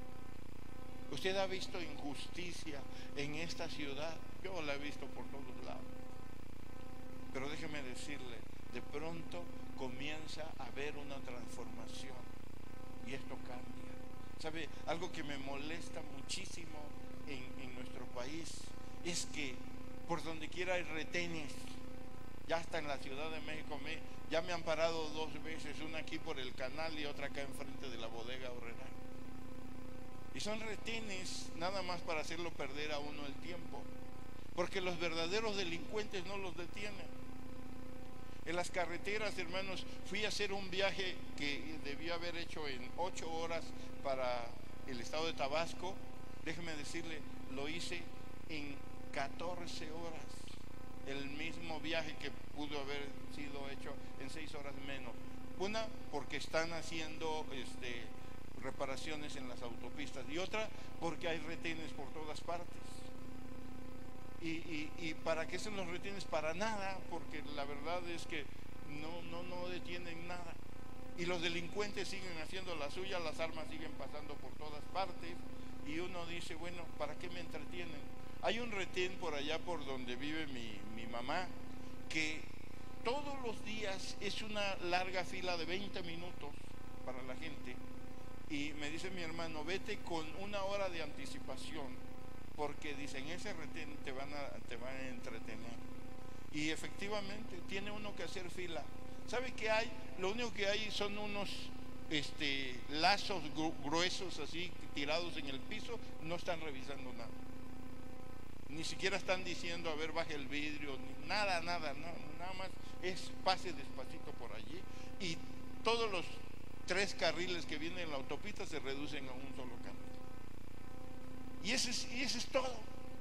Usted ha visto injusticia en esta ciudad, yo la he visto por todos lados. Pero déjeme decirle, de pronto comienza a haber una transformación y esto cambia. ¿Sabe? Algo que me molesta muchísimo en nuestro país es que por donde quiera hay retenes. Ya hasta en la Ciudad de México ya me han parado 2 veces, una aquí por el canal y otra acá enfrente de la bodega Aurrera. Y son retenes nada más para hacerlo perder a uno el tiempo, porque los verdaderos delincuentes no los detienen. En las carreteras, hermanos, fui a hacer un viaje que debía haber hecho en 8 horas para el estado de Tabasco. Déjeme decirle, lo hice en 14 horas. El mismo viaje que pudo haber sido hecho en 6 horas menos. Una, porque están haciendo reparaciones en las autopistas, y otra, porque hay retenes por todas partes. ¿Y para qué son los retenes? Para nada, porque la verdad es que no detienen nada. Y los delincuentes siguen haciendo la suya, las armas siguen pasando por todas partes, y uno dice, bueno, ¿para qué me entretienen? Hay un retén por allá por donde vive mi mamá, que todos los días es una larga fila de 20 minutos para la gente, y me dice mi hermano, vete con 1 hora de anticipación, porque dicen, ese retén te van a entretener. Y efectivamente tiene uno que hacer fila. ¿Sabe qué hay? Lo único que hay son unos lazos gruesos así tirados en el piso, no están revisando nada. Ni siquiera están diciendo, a ver, baje el vidrio, nada, no, nada más es pase despacito por allí, y todos los 3 carriles que vienen en la autopista se reducen a un solo carril. Y ese es todo.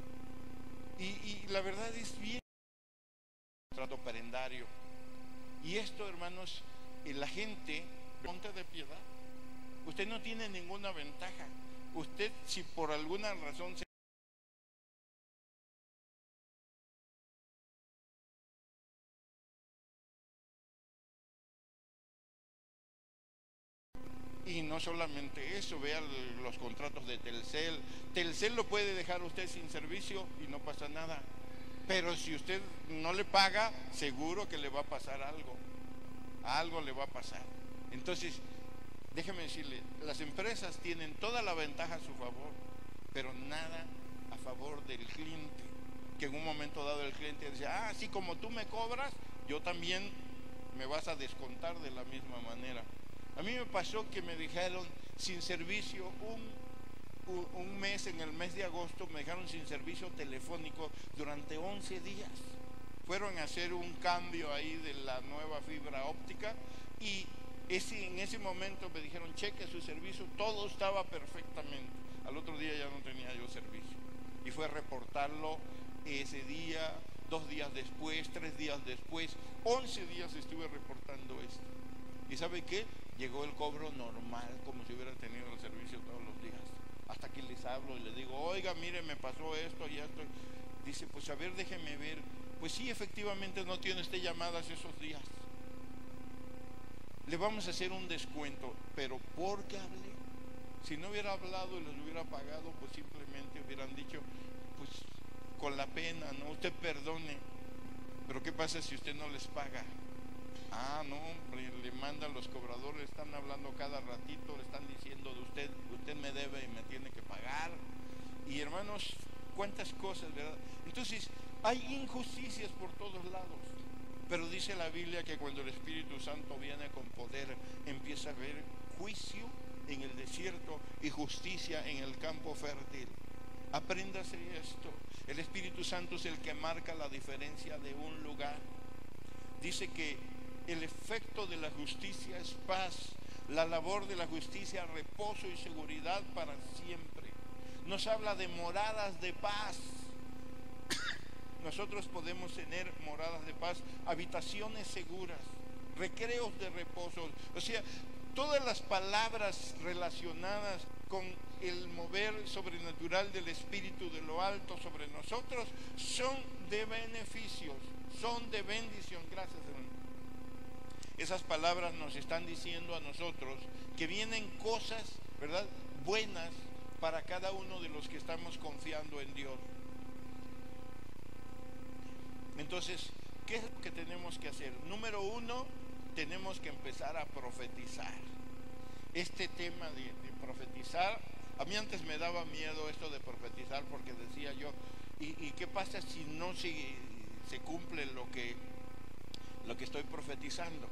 Y la verdad es bien trato perendario. Y esto, hermanos, la gente, ponte de piedad. Usted no tiene ninguna ventaja. Usted, si por alguna razón se Y no solamente eso, vea los contratos de Telcel. Telcel lo puede dejar usted sin servicio y no pasa nada. Pero si usted no le paga, seguro que le va a pasar algo. Algo le va a pasar. Entonces, déjeme decirle, las empresas tienen toda la ventaja a su favor, pero nada a favor del cliente. Que en un momento dado el cliente dice, así como tú me cobras, yo también me vas a descontar de la misma manera. A mí me pasó que me dejaron sin servicio un mes, en el mes de agosto, me dejaron sin servicio telefónico durante 11 días. Fueron a hacer un cambio ahí de la nueva fibra óptica y en ese momento me dijeron, cheque su servicio, todo estaba perfectamente. Al otro día ya no tenía yo servicio. Y fue a reportarlo ese día, 2 días después, 3 días después, 11 días estuve reportando esto. ¿Y sabe qué? Llegó el cobro normal, como si hubiera tenido el servicio todos los días. Hasta que les hablo y les digo, oiga, mire, me pasó esto y esto. Dice, pues a ver, déjeme ver. Pues sí, efectivamente no tiene usted llamadas esos días. Le vamos a hacer un descuento, pero ¿por qué hablé? Si no hubiera hablado y les hubiera pagado, pues simplemente hubieran dicho, pues con la pena, ¿no? Usted perdone. Pero ¿qué pasa si usted no les paga? Ah, no, hombre, le mandan los cobradores, están hablando cada ratito, le están diciendo de usted me debe y me tiene que pagar. Y hermanos, cuántas cosas, ¿verdad? Entonces, hay injusticias por todos lados. Pero dice la Biblia que cuando el Espíritu Santo viene con poder, empieza a haber juicio en el desierto y justicia en el campo fértil. Apréndase esto. El Espíritu Santo es el que marca la diferencia de un lugar. Dice que el efecto de la justicia es paz, la labor de la justicia, reposo y seguridad para siempre. Nos habla de moradas de paz. Nosotros podemos tener moradas de paz, habitaciones seguras, recreos de reposo. O sea, todas las palabras relacionadas con el mover sobrenatural del Espíritu de lo alto sobre nosotros son de beneficios, son de bendición. Gracias, hermano. Esas palabras nos están diciendo a nosotros que vienen cosas, ¿verdad?, buenas para cada uno de los que estamos confiando en Dios. Entonces, ¿qué es lo que tenemos que hacer? Número 1, tenemos que empezar a profetizar. Este tema de profetizar, a mí antes me daba miedo esto de profetizar porque decía yo, ¿y qué pasa si no se cumple lo que estoy profetizando?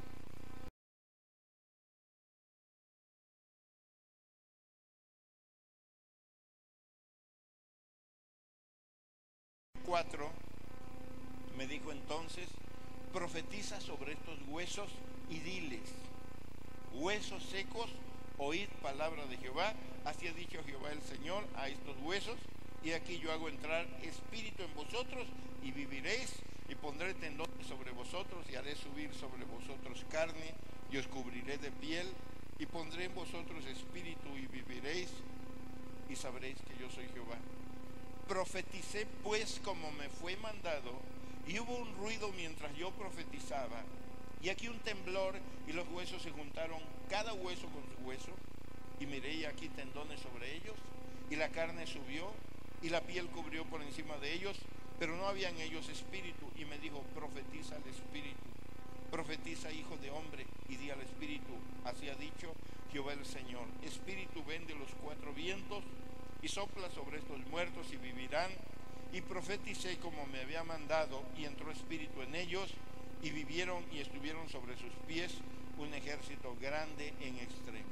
Me dijo entonces, profetiza sobre estos huesos y diles, huesos secos, oíd palabra de Jehová, así ha dicho Jehová el Señor a estos huesos, y aquí yo hago entrar espíritu en vosotros y viviréis, y pondré tendones sobre vosotros y haré subir sobre vosotros carne y os cubriré de piel, y pondré en vosotros espíritu y viviréis, y sabréis que yo soy Jehová. Profeticé pues como me fue mandado, y hubo un ruido mientras yo profetizaba, y aquí un temblor, y los huesos se juntaron, cada hueso con su hueso, y miré y aquí tendones sobre ellos, y la carne subió, y la piel cubrió por encima de ellos, pero no había en ellos espíritu. Y me dijo, profetiza al espíritu, profetiza, hijo de hombre, y di al espíritu, así ha dicho Jehová el Señor, espíritu ven de los 4 vientos, y sopla sobre estos muertos y vivirán. Y profeticé como me había mandado, y entró espíritu en ellos, y vivieron y estuvieron sobre sus pies un ejército grande en extremo.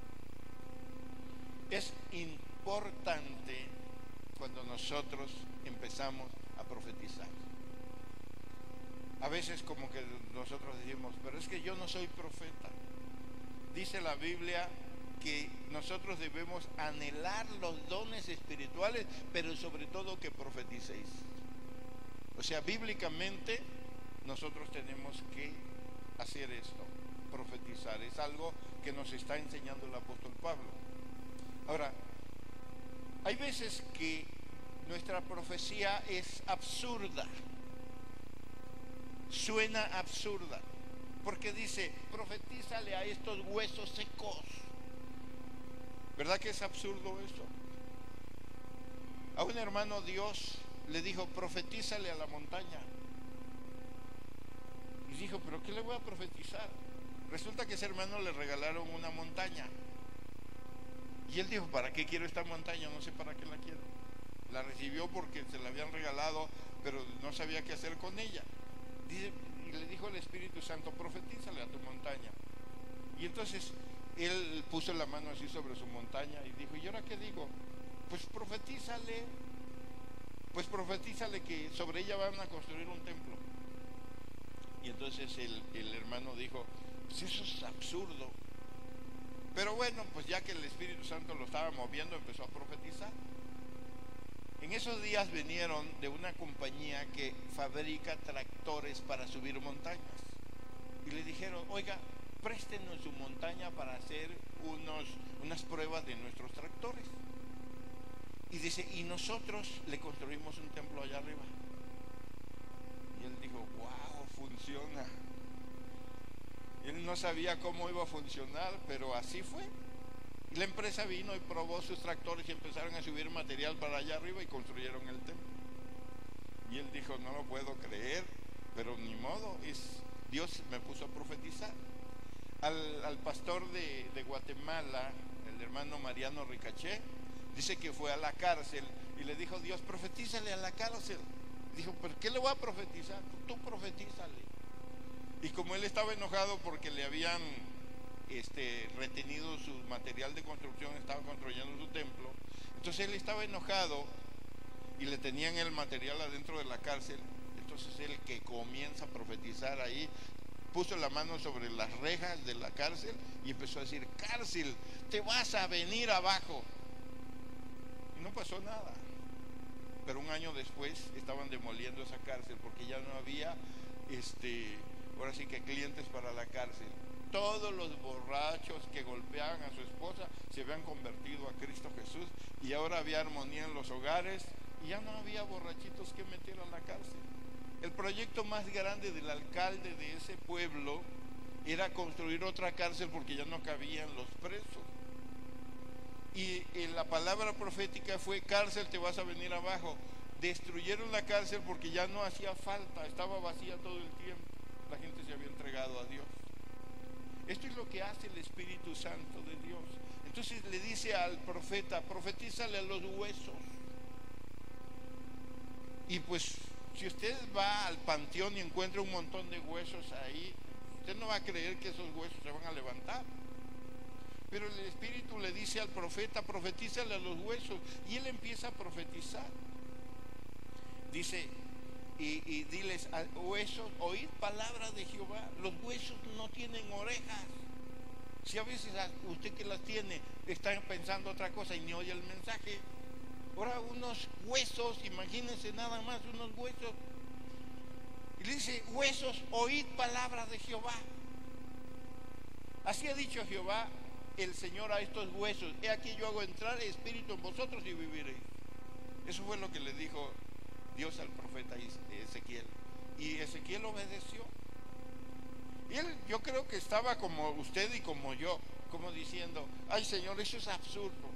Es importante cuando nosotros empezamos a profetizar. A veces como que nosotros decimos, pero es que yo no soy profeta. Dice la Biblia que nosotros debemos anhelar los dones espirituales, pero sobre todo que profeticéis. O sea, bíblicamente nosotros tenemos que hacer esto, profetizar. Es algo que nos está enseñando el apóstol Pablo. Ahora, hay veces que nuestra profecía es absurda, suena absurda, porque dice, profetízale a estos huesos secos. ¿Verdad que es absurdo eso? A un hermano Dios le dijo, profetízale a la montaña. Y dijo, ¿pero qué le voy a profetizar? Resulta que a ese hermano le regalaron una montaña. Y él dijo, ¿para qué quiero esta montaña? No sé para qué la quiero. La recibió porque se la habían regalado, pero no sabía qué hacer con ella. Dice, y le dijo el Espíritu Santo, profetízale a tu montaña. Y entonces él puso la mano así sobre su montaña y dijo, ¿y ahora qué digo? Pues profetízale que sobre ella van a construir un templo. Y entonces el hermano dijo, pues eso es absurdo. Pero bueno, pues ya que el Espíritu Santo lo estaba moviendo, empezó a profetizar. En esos días vinieron de una compañía que fabrica tractores para subir montañas. Y le dijeron, oiga, préstenos su montaña para hacer unas pruebas de nuestros tractores. Y dice, y nosotros le construimos un templo allá arriba. Y él dijo, wow, funciona. Él no sabía cómo iba a funcionar, pero así fue. Y la empresa vino y probó sus tractores y empezaron a subir material para allá arriba y construyeron el templo. Y él dijo, no lo puedo creer, pero ni modo, Dios me puso a profetizar. Al pastor de Guatemala, el hermano Mariano Ricaché, dice que fue a la cárcel y le dijo, Dios, profetízale a la cárcel. Dijo, ¿pero qué le voy a profetizar? Tú profetízale. Y como él estaba enojado porque le habían retenido su material de construcción, estaba construyendo su templo, entonces él estaba enojado y le tenían el material adentro de la cárcel. Entonces él, que comienza a profetizar ahí, puso la mano sobre las rejas de la cárcel y empezó a decir, cárcel, te vas a venir abajo. Y no pasó nada. Pero un año después estaban demoliendo esa cárcel porque ya no había ahora sí que clientes para la cárcel. Todos los borrachos que golpeaban a su esposa se habían convertido a Cristo Jesús y ahora había armonía en los hogares y ya no había borrachitos que meter a la cárcel. El proyecto más grande del alcalde de ese pueblo era construir otra cárcel porque ya no cabían los presos. Y la palabra profética fue, cárcel, te vas a venir abajo. Destruyeron la cárcel porque ya no hacía falta, estaba vacía todo el tiempo. La gente se había entregado a Dios. Esto es lo que hace el Espíritu Santo de Dios. Entonces le dice al profeta, profetízale a los huesos. Y pues, si usted va al panteón y encuentra un montón de huesos ahí, usted no va a creer que esos huesos se van a levantar. Pero el Espíritu le dice al profeta, profetízale a los huesos. Y él empieza a profetizar. Dice, y diles, huesos, oíd palabra de Jehová. Los huesos no tienen orejas. Si a veces usted que las tiene está pensando otra cosa y ni oye el mensaje. Ahora unos huesos, imagínense nada más, unos huesos. Y le dice, huesos, oíd palabra de Jehová. Así ha dicho Jehová, el Señor, a estos huesos, he aquí yo hago entrar espíritu en vosotros y viviréis. Eso fue lo que le dijo Dios al profeta Ezequiel. Y Ezequiel obedeció. Y él, yo creo que estaba como usted y como yo, como diciendo, ay Señor, eso es absurdo.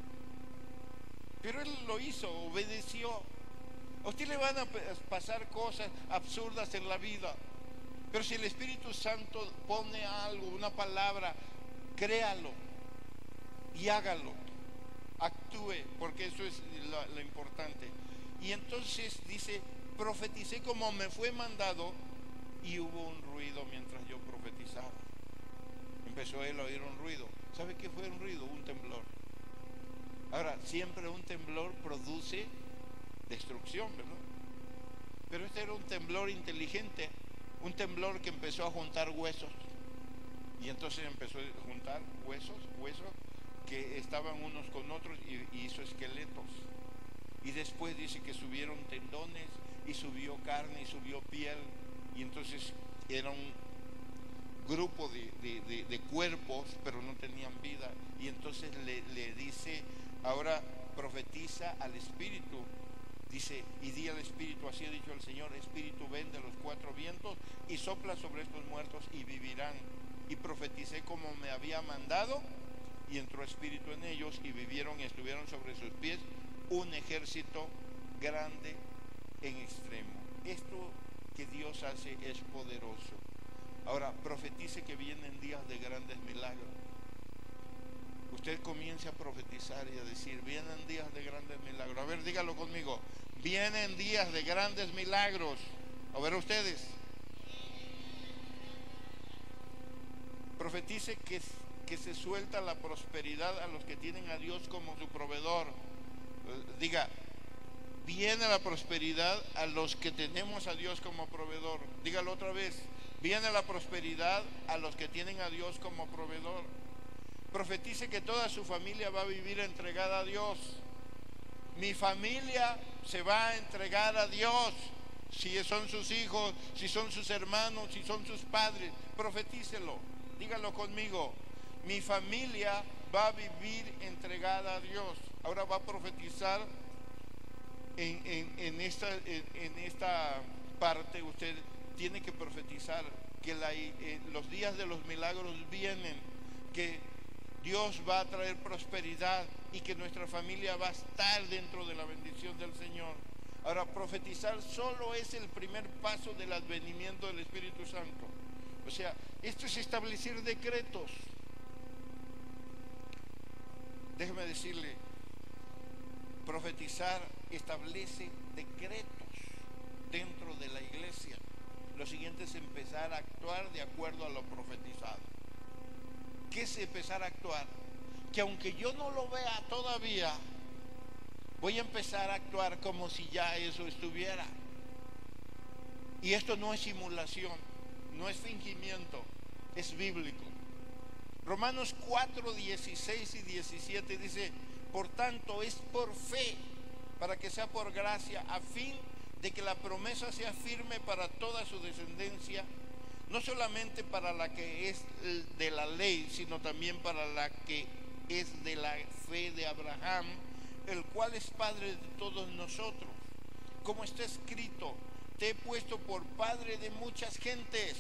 Pero él lo hizo, obedeció. A usted le van a pasar cosas absurdas en la vida, pero si el Espíritu Santo pone algo, una palabra, créalo y hágalo, actúe, porque eso es lo importante. Y entonces dice, profeticé como me fue mandado, y hubo un ruido mientras yo profetizaba. Empezó él a oír un ruido. ¿Sabe qué fue un ruido? Un temblor. Ahora, siempre un temblor produce destrucción, ¿verdad? Pero este era un temblor inteligente, un temblor que empezó a juntar huesos. Y entonces empezó a juntar huesos que estaban unos con otros y hizo esqueletos. Y después dice que subieron tendones y subió carne y subió piel. Y entonces era un grupo de cuerpos, pero no tenían vida. Y entonces le dice, ahora profetiza al Espíritu. Dice, y di al Espíritu, así ha dicho el Señor, Espíritu, ven de los cuatro vientos y sopla sobre estos muertos y vivirán. Y profeticé como me había mandado, y entró Espíritu en ellos y vivieron y estuvieron sobre sus pies un ejército grande en extremo. Esto que Dios hace es poderoso. Ahora, profetice que vienen días de grandes milagros. Usted comience a profetizar y a decir, vienen días de grandes milagros. A ver, dígalo conmigo, vienen días de grandes milagros. A ver ustedes. Profetice que se suelta la prosperidad a los que tienen a Dios como su proveedor. Diga, viene la prosperidad a los que tenemos a Dios como proveedor. Dígalo otra vez, viene la prosperidad a los que tienen a Dios como proveedor. Profetice que toda su familia va a vivir entregada a Dios. Mi familia se va a entregar a Dios. Si son sus hijos, si son sus hermanos, si son sus padres, profetícelo, dígalo conmigo. Mi familia va a vivir entregada a Dios. Ahora va a profetizar en esta parte. Usted tiene que profetizar que los días de los milagros vienen, que Dios va a traer prosperidad y que nuestra familia va a estar dentro de la bendición del Señor. Ahora, profetizar solo es el primer paso del advenimiento del Espíritu Santo. O sea, esto es establecer decretos. Déjeme decirle, profetizar establece decretos dentro de la iglesia. Lo siguiente es empezar a actuar de acuerdo a lo profetizado. ¿Qué es empezar a actuar? Que aunque yo no lo vea todavía, voy a empezar a actuar como si ya eso estuviera. Y esto no es simulación, no es fingimiento, es bíblico. Romanos 4, 16 y 17 dice: por tanto es por fe, para que sea por gracia, a fin de que la promesa sea firme para toda su descendencia, no solamente para la que es de la ley, sino también para la que es de la fe de Abraham, el cual es padre de todos nosotros. Como está escrito: te he puesto por padre de muchas gentes.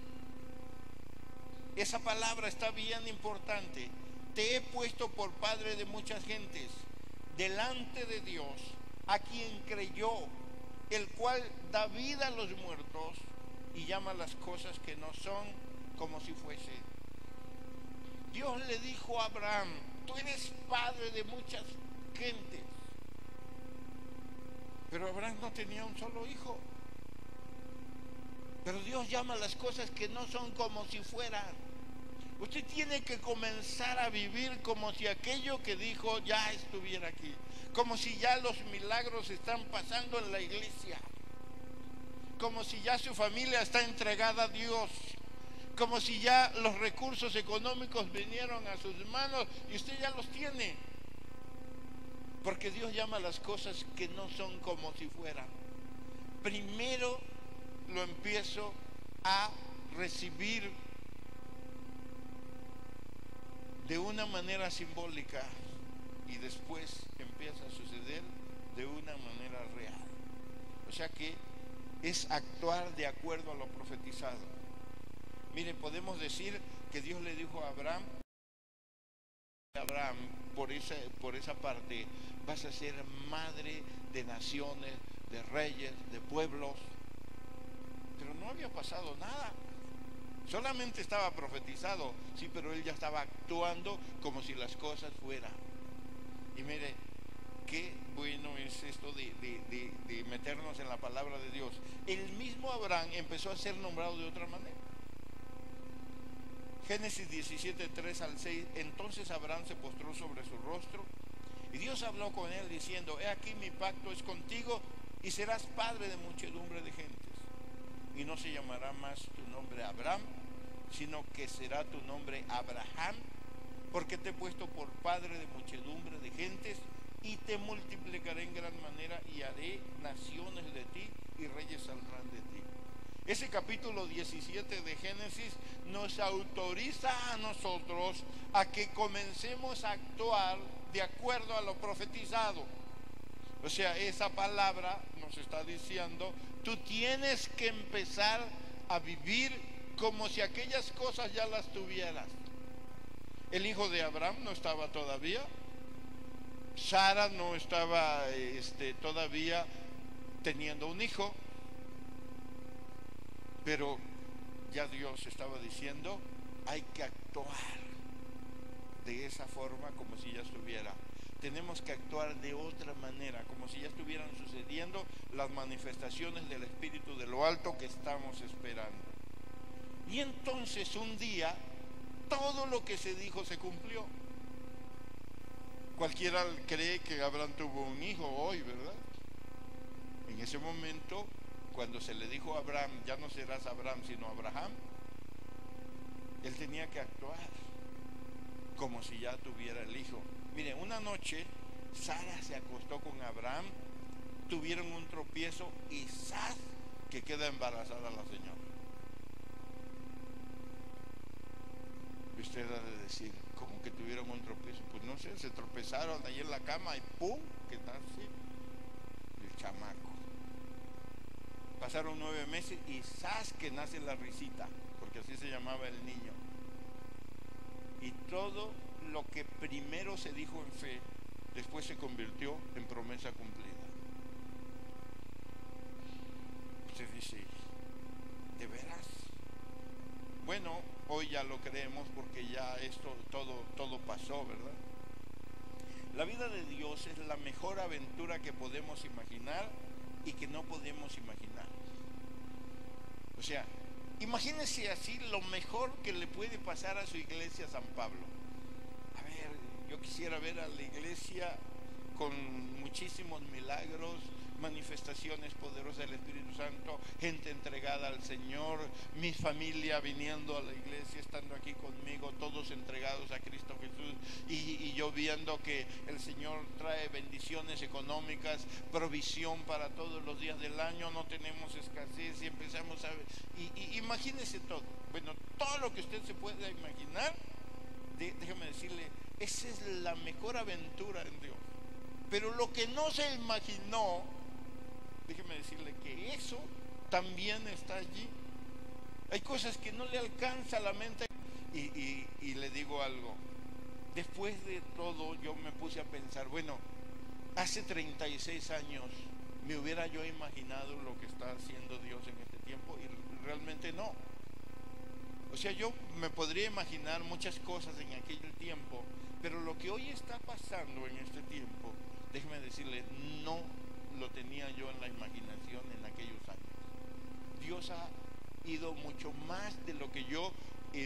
Esa palabra está bien importante. Te he puesto por padre de muchas gentes, delante de Dios, a quien creyó, el cual da vida a los muertos y llama las cosas que no son como si fuesen. Dios le dijo a Abraham: tú eres padre de muchas gentes. Pero Abraham no tenía un solo hijo. Pero Dios llama las cosas que no son como si fueran. Usted tiene que comenzar a vivir como si aquello que dijo ya estuviera aquí, como si ya los milagros están pasando en la iglesia, como si ya su familia está entregada a Dios, como si ya los recursos económicos vinieron a sus manos y usted ya los tiene. Porque Dios llama las cosas que no son como si fueran. Primero lo empiezo a recibir de una manera simbólica y después empieza a suceder de una manera real. O sea que es actuar de acuerdo a lo profetizado. Mire, podemos decir que Dios le dijo a Abraham, por esa parte, vas a ser madre de naciones, de reyes, de pueblos. Pero no había pasado nada. Solamente estaba profetizado, sí, pero él ya estaba actuando como si las cosas fueran. Y mire, qué bueno es esto de meternos en la palabra de Dios. El mismo Abraham empezó a ser nombrado de otra manera. Génesis 17, 3 al 6. Entonces Abraham se postró sobre su rostro y Dios habló con él diciendo: he aquí mi pacto es contigo y serás padre de muchedumbre de gentes. Y no se llamará más tu nombre Abraham, sino que será tu nombre Abraham, porque te he puesto por padre de muchedumbre de gentes, y te multiplicaré en gran manera, y haré naciones de ti, y reyes saldrán de ti. Ese capítulo 17 de Génesis nos autoriza a nosotros a que comencemos a actuar de acuerdo a lo profetizado. O sea, esa palabra nos está diciendo: tú tienes que empezar a vivir como si aquellas cosas ya las tuvieras. El hijo de Abraham no estaba todavía, Sara no estaba todavía teniendo un hijo, pero ya Dios estaba diciendo: hay que actuar de esa forma como si ya estuviera. Tenemos que actuar de otra manera, como si ya estuvieran sucediendo las manifestaciones del Espíritu de lo alto que estamos esperando. Y entonces un día todo lo que se dijo se cumplió. Cualquiera cree que Abraham tuvo un hijo hoy, ¿verdad? En ese momento, cuando se le dijo a Abraham: ya no serás Abraham sino Abraham, él tenía que actuar como si ya tuviera el hijo. Mire, una noche Sara se acostó con Abraham tuvieron un tropiezo y ¡zas!, que queda embarazada la señora. Y usted ha de decir, ¿cómo que tuvieron un tropiezo? Pues no sé, se tropezaron ahí en la cama y ¡pum!, que nace el chamaco. Pasaron 9 meses y ¡zas!, que nace la risita, porque así se llamaba el niño. Y todo lo que primero se dijo en fe, después se convirtió en promesa cumplida. Usted dice, ¿de veras? Bueno, hoy ya lo creemos porque ya esto todo pasó, ¿verdad? La vida de Dios es la mejor aventura que podemos imaginar y que no podemos imaginar. O sea, imagínese así lo mejor que le puede pasar a su iglesia San Pablo. A ver, yo quisiera ver a la iglesia con muchísimos milagros, manifestaciones poderosas del Espíritu Santo, gente entregada al Señor, mi familia viniendo a la iglesia, estando aquí conmigo, todos entregados a Cristo Jesús, y yo viendo que el Señor trae bendiciones económicas, provisión para todos los días del año, no tenemos escasez y empezamos a ver, y imagínese todo. Bueno, todo lo que usted se pueda imaginar, déjeme decirle, esa es la mejor aventura en Dios. Pero lo que no se imaginó, déjeme decirle que eso también está allí. Hay cosas que no le alcanza la mente. Y le digo algo, después de todo yo me puse a pensar, bueno, hace 36 años me hubiera yo imaginado lo que está haciendo Dios en este tiempo, y realmente no. O sea, yo me podría imaginar muchas cosas en aquel tiempo, pero lo que hoy está pasando en este tiempo, déjeme decirle, no lo tenía yo en la imaginación en aquellos años. Dios ha ido mucho más de lo que yo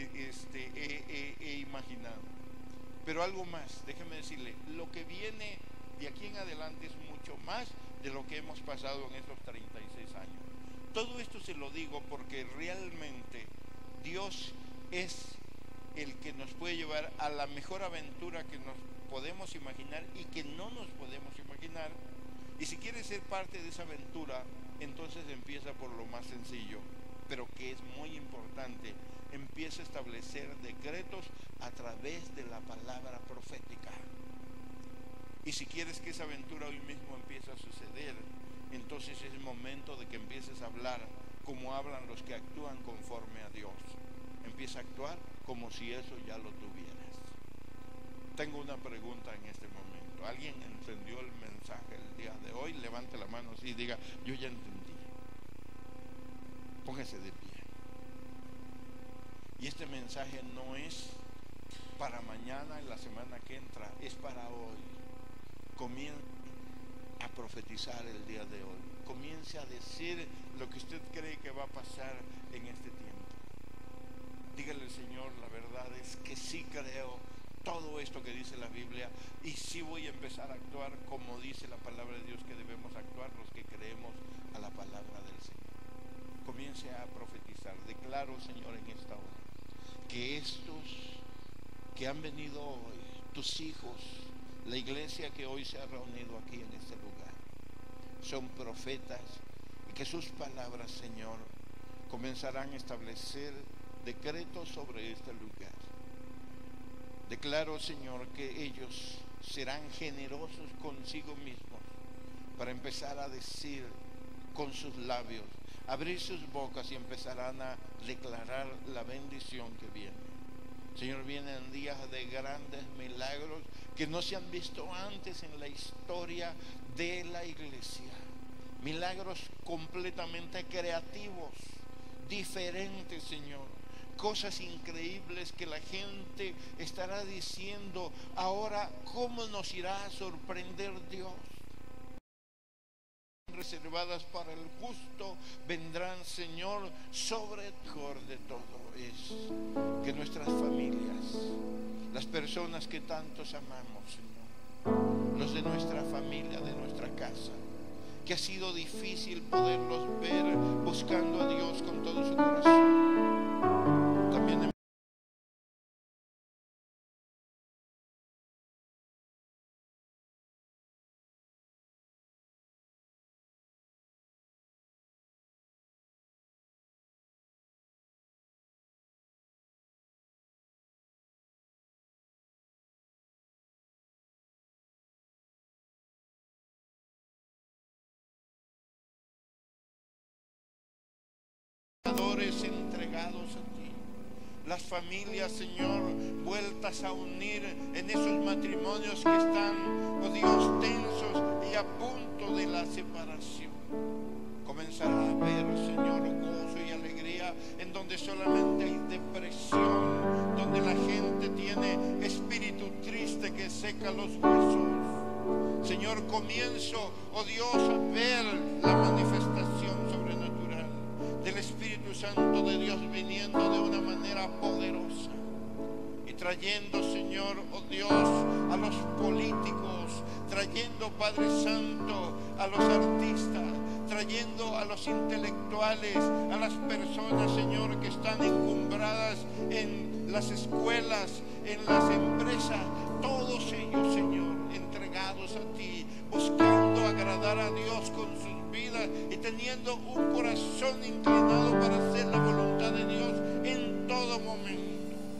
he imaginado. Pero algo más, déjeme decirle, lo que viene de aquí en adelante es mucho más de lo que hemos pasado en estos 36 años. Todo esto se lo digo porque realmente Dios es el que nos puede llevar a la mejor aventura que nos podemos imaginar y que no nos podemos imaginar. Y si quieres ser parte de esa aventura, entonces empieza por lo más sencillo, pero que es muy importante. Empieza a establecer decretos a través de la palabra profética. Y si quieres que esa aventura hoy mismo empiece a suceder, entonces es momento de que empieces a hablar como hablan los que actúan conforme a Dios. Empieza a actuar como si eso ya lo tuvieras. Tengo una pregunta en este momento. ¿Alguien entendió el mensaje el día de hoy? Levante la mano así y diga, yo ya entendí. Póngase de pie. Y este mensaje no es para mañana, en la semana que entra, es para hoy. Comience a profetizar el día de hoy. Comience a decir lo que usted cree que va a pasar en este tiempo. Dígale, Señor, la verdad es que sí creo todo esto que dice la Biblia y sí voy a empezar a actuar como dice la palabra de Dios que debemos actuar los que creemos a la palabra del Señor. Comience a profetizar. Declaro, Señor, en esta hora que estos que han venido hoy, tus hijos, la iglesia que hoy se ha reunido aquí en este lugar, son profetas y que sus palabras, Señor, comenzarán a establecer decretos sobre este lugar. Declaro, Señor, que ellos serán generosos consigo mismos para empezar a decir con sus labios, abrir sus bocas y empezarán a declarar la bendición que viene. Señor, vienen días de grandes milagros que no se han visto antes en la historia de la iglesia. Milagros completamente creativos, diferentes, Señor. Cosas increíbles que la gente estará diciendo, ahora, ¿cómo nos irá a sorprender Dios? Reservadas para el justo vendrán, Señor, sobre el mejor de todo es que nuestras familias, las personas que tantos amamos, Señor, los de nuestra familia, de nuestra casa, que ha sido difícil poderlos ver buscando a Dios con todo su corazón, también trabajadores entregados a ti. Las familias, Señor, vueltas a unir en esos matrimonios que están, oh Dios, tensos y a punto de la separación. Comenzará a haber, Señor, gozo y alegría en donde solamente hay depresión, donde la gente tiene espíritu triste que seca los huesos. Señor, comienzo, oh Dios, a ver la manifestación sobrenatural del Espíritu Santo de Dios viniendo de una manera poderosa y trayendo, Señor, oh Dios, a los políticos, trayendo, Padre Santo, a los artistas, trayendo a los intelectuales, a las personas, Señor, que están encumbradas en las escuelas, en las empresas, todos ellos, Señor, entregados a ti, buscando agradar a Dios con sus vidas y teniendo un corazón inclinado para hacer la voluntad de Dios en todo momento.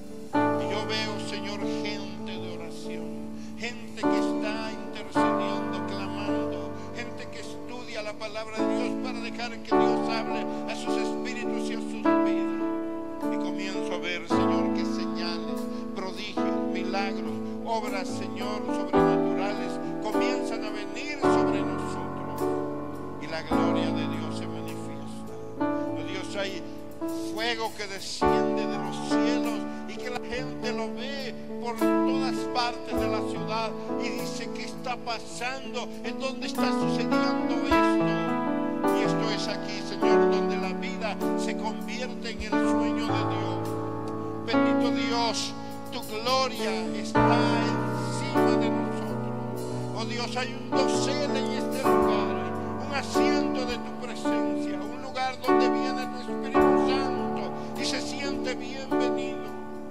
Y yo veo, Señor, gente de oración, gente que está intercediendo, clamando, gente que estudia la palabra de Dios para dejar que Dios hable a sus espíritus y a sus vidas. Y comienzo a ver, Señor, que señales, prodigios, milagros, obras, Señor, sobrenaturales comienzan a venir sobre nosotros y la gloria de Dios se manifiesta. Oh Dios, hay fuego que desciende de los cielos y que la gente lo ve por todas partes de la ciudad y dice: ¿qué está pasando? ¿En dónde está sucediendo esto? Y esto es aquí, Señor, donde la vida se convierte en el sueño de Dios. Bendito Dios, tu gloria está encima de nosotros. Oh Dios, hay un dosel en este lugar, un asiento de tu presencia, un lugar donde viene tu Espíritu Santo y se siente bienvenido.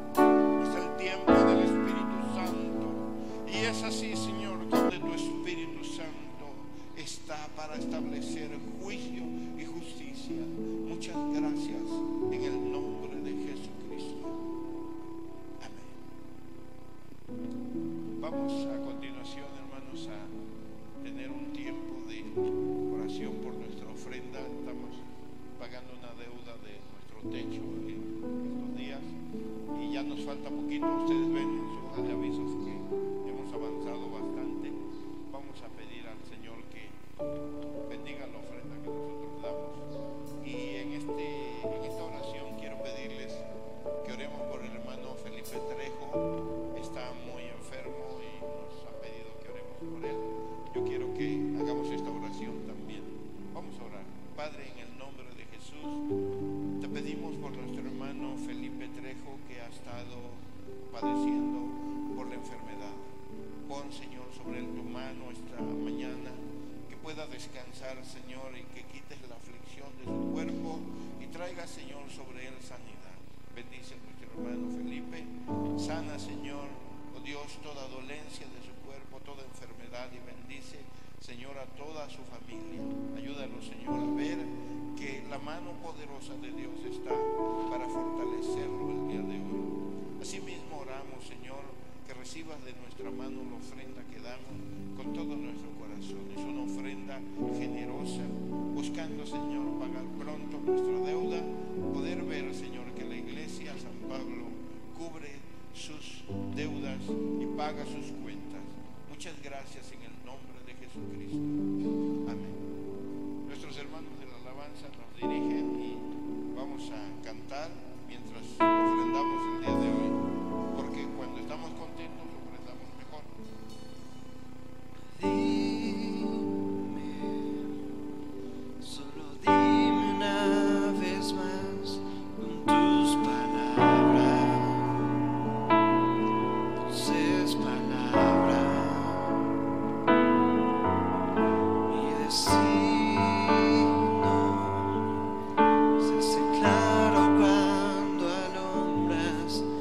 Es el tiempo del Espíritu Santo y es así, Señor, donde tu Espíritu Santo está para establecer juicio y justicia. Muchas gracias en el nombre de Jesucristo. Amén. Vamos a continuación, hermanos, a tener un tiempo de oración por nuestra ofrenda. Estamos pagando una deuda de nuestro techo en estos días y ya nos falta poquito. Ustedes ven en su hoja de avisos que hemos avanzado bastante. Vamos a pedir al Señor que bendiga la ofrenda que nosotros damos. Y en esta oración quiero pedirles que oremos por el hermano Felipe Trejo. Está muy enfermo y nos ha pedido que oremos por él. Yo quiero que hagamos esta oración también. Vamos a orar. Padre, en el nombre de Jesús, te pedimos por nuestro hermano Felipe Trejo, que ha estado padeciendo por la enfermedad. Pon, Señor, sobre él tu mano esta mañana, que pueda descansar, Señor, y que quites la aflicción de su cuerpo y traiga, Señor, sobre él sanidad. Bendice a nuestro hermano Felipe. Sana, Señor, oh Dios, toda dolencia de su cuerpo, toda enfermedad, y bendice, Señor, a toda su familia. Ayúdanos, Señor, a ver que la mano poderosa de Dios está para fortalecerlo el día de hoy. Asimismo oramos, Señor, que recibas de nuestra mano la ofrenda que damos con todo nuestro corazón. Es una ofrenda generosa, buscando, Señor, pagar pronto nuestra deuda, poder ver, Señor, que la iglesia San Pablo cubre sus deudas y paga sus cuentas. Muchas gracias en el nombre de Jesucristo. Amén. Nuestros hermanos de la alabanza nos dirigen y vamos a cantar mientras ofrendamos el día de hoy, porque cuando estamos contentos ofrendamos mejor. Dime, solo dime una vez más con tus palabras, dulces palabras, y destino se hace claro cuando alumbras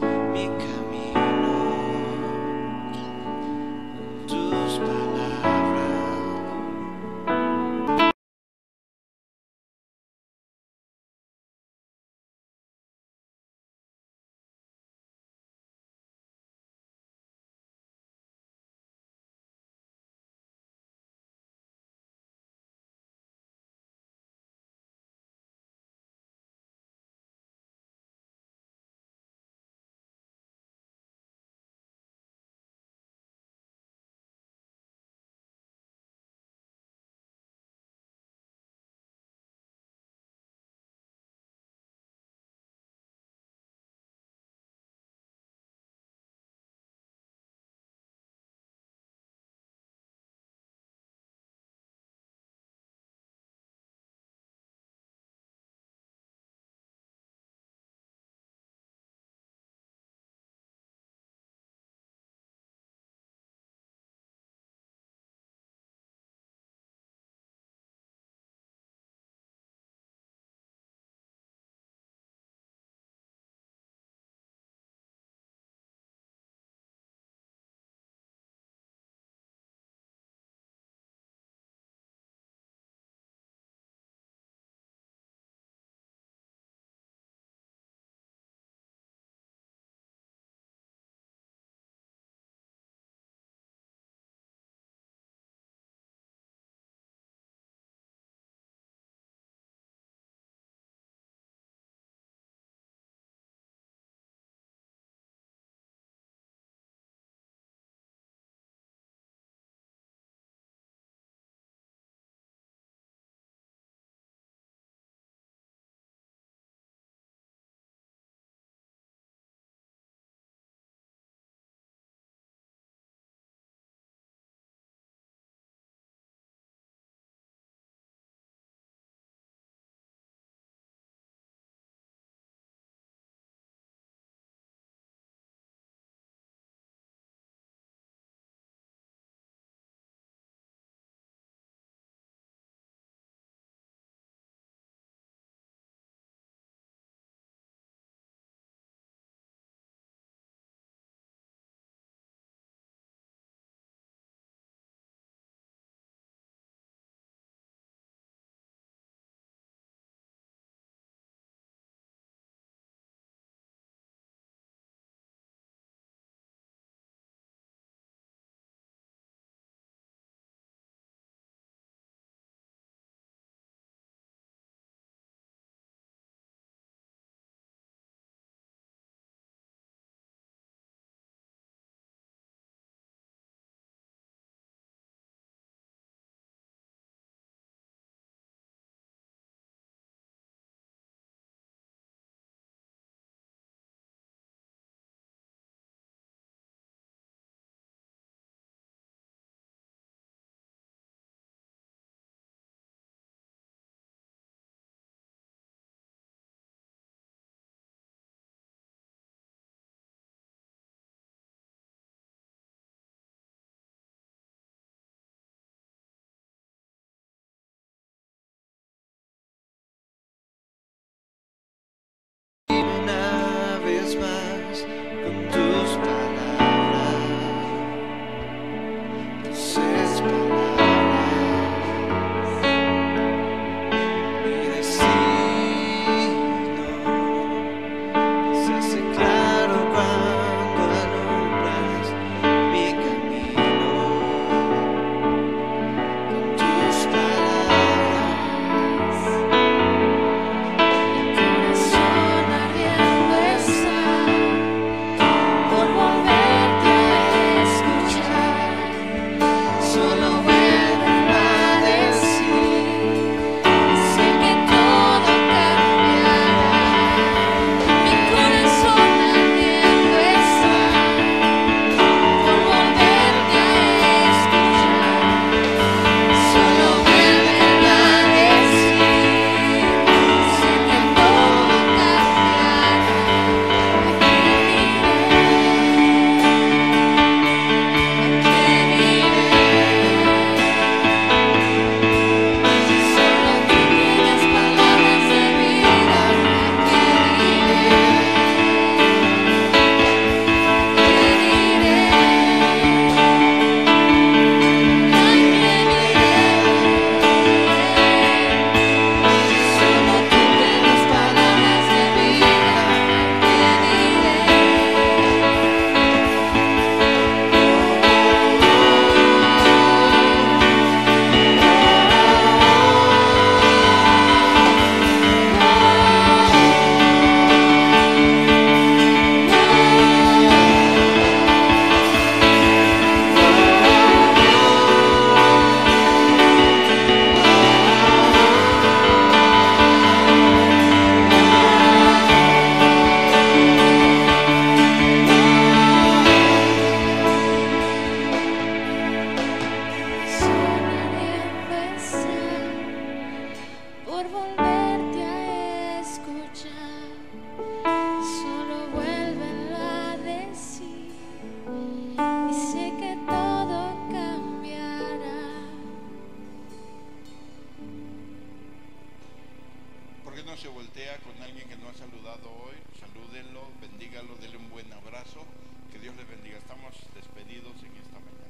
abrazo, que Dios les bendiga. Estamos despedidos en esta mañana.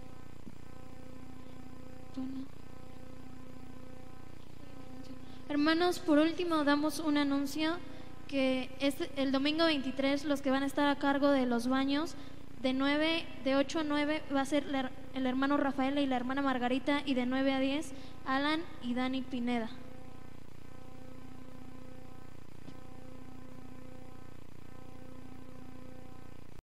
Hermanos, por último damos un anuncio que es el domingo 23 los que van a estar a cargo de los baños de 8 a 9 va a ser el hermano Rafael y la hermana Margarita, y de 9 a 10 Alan y Dani Pineda.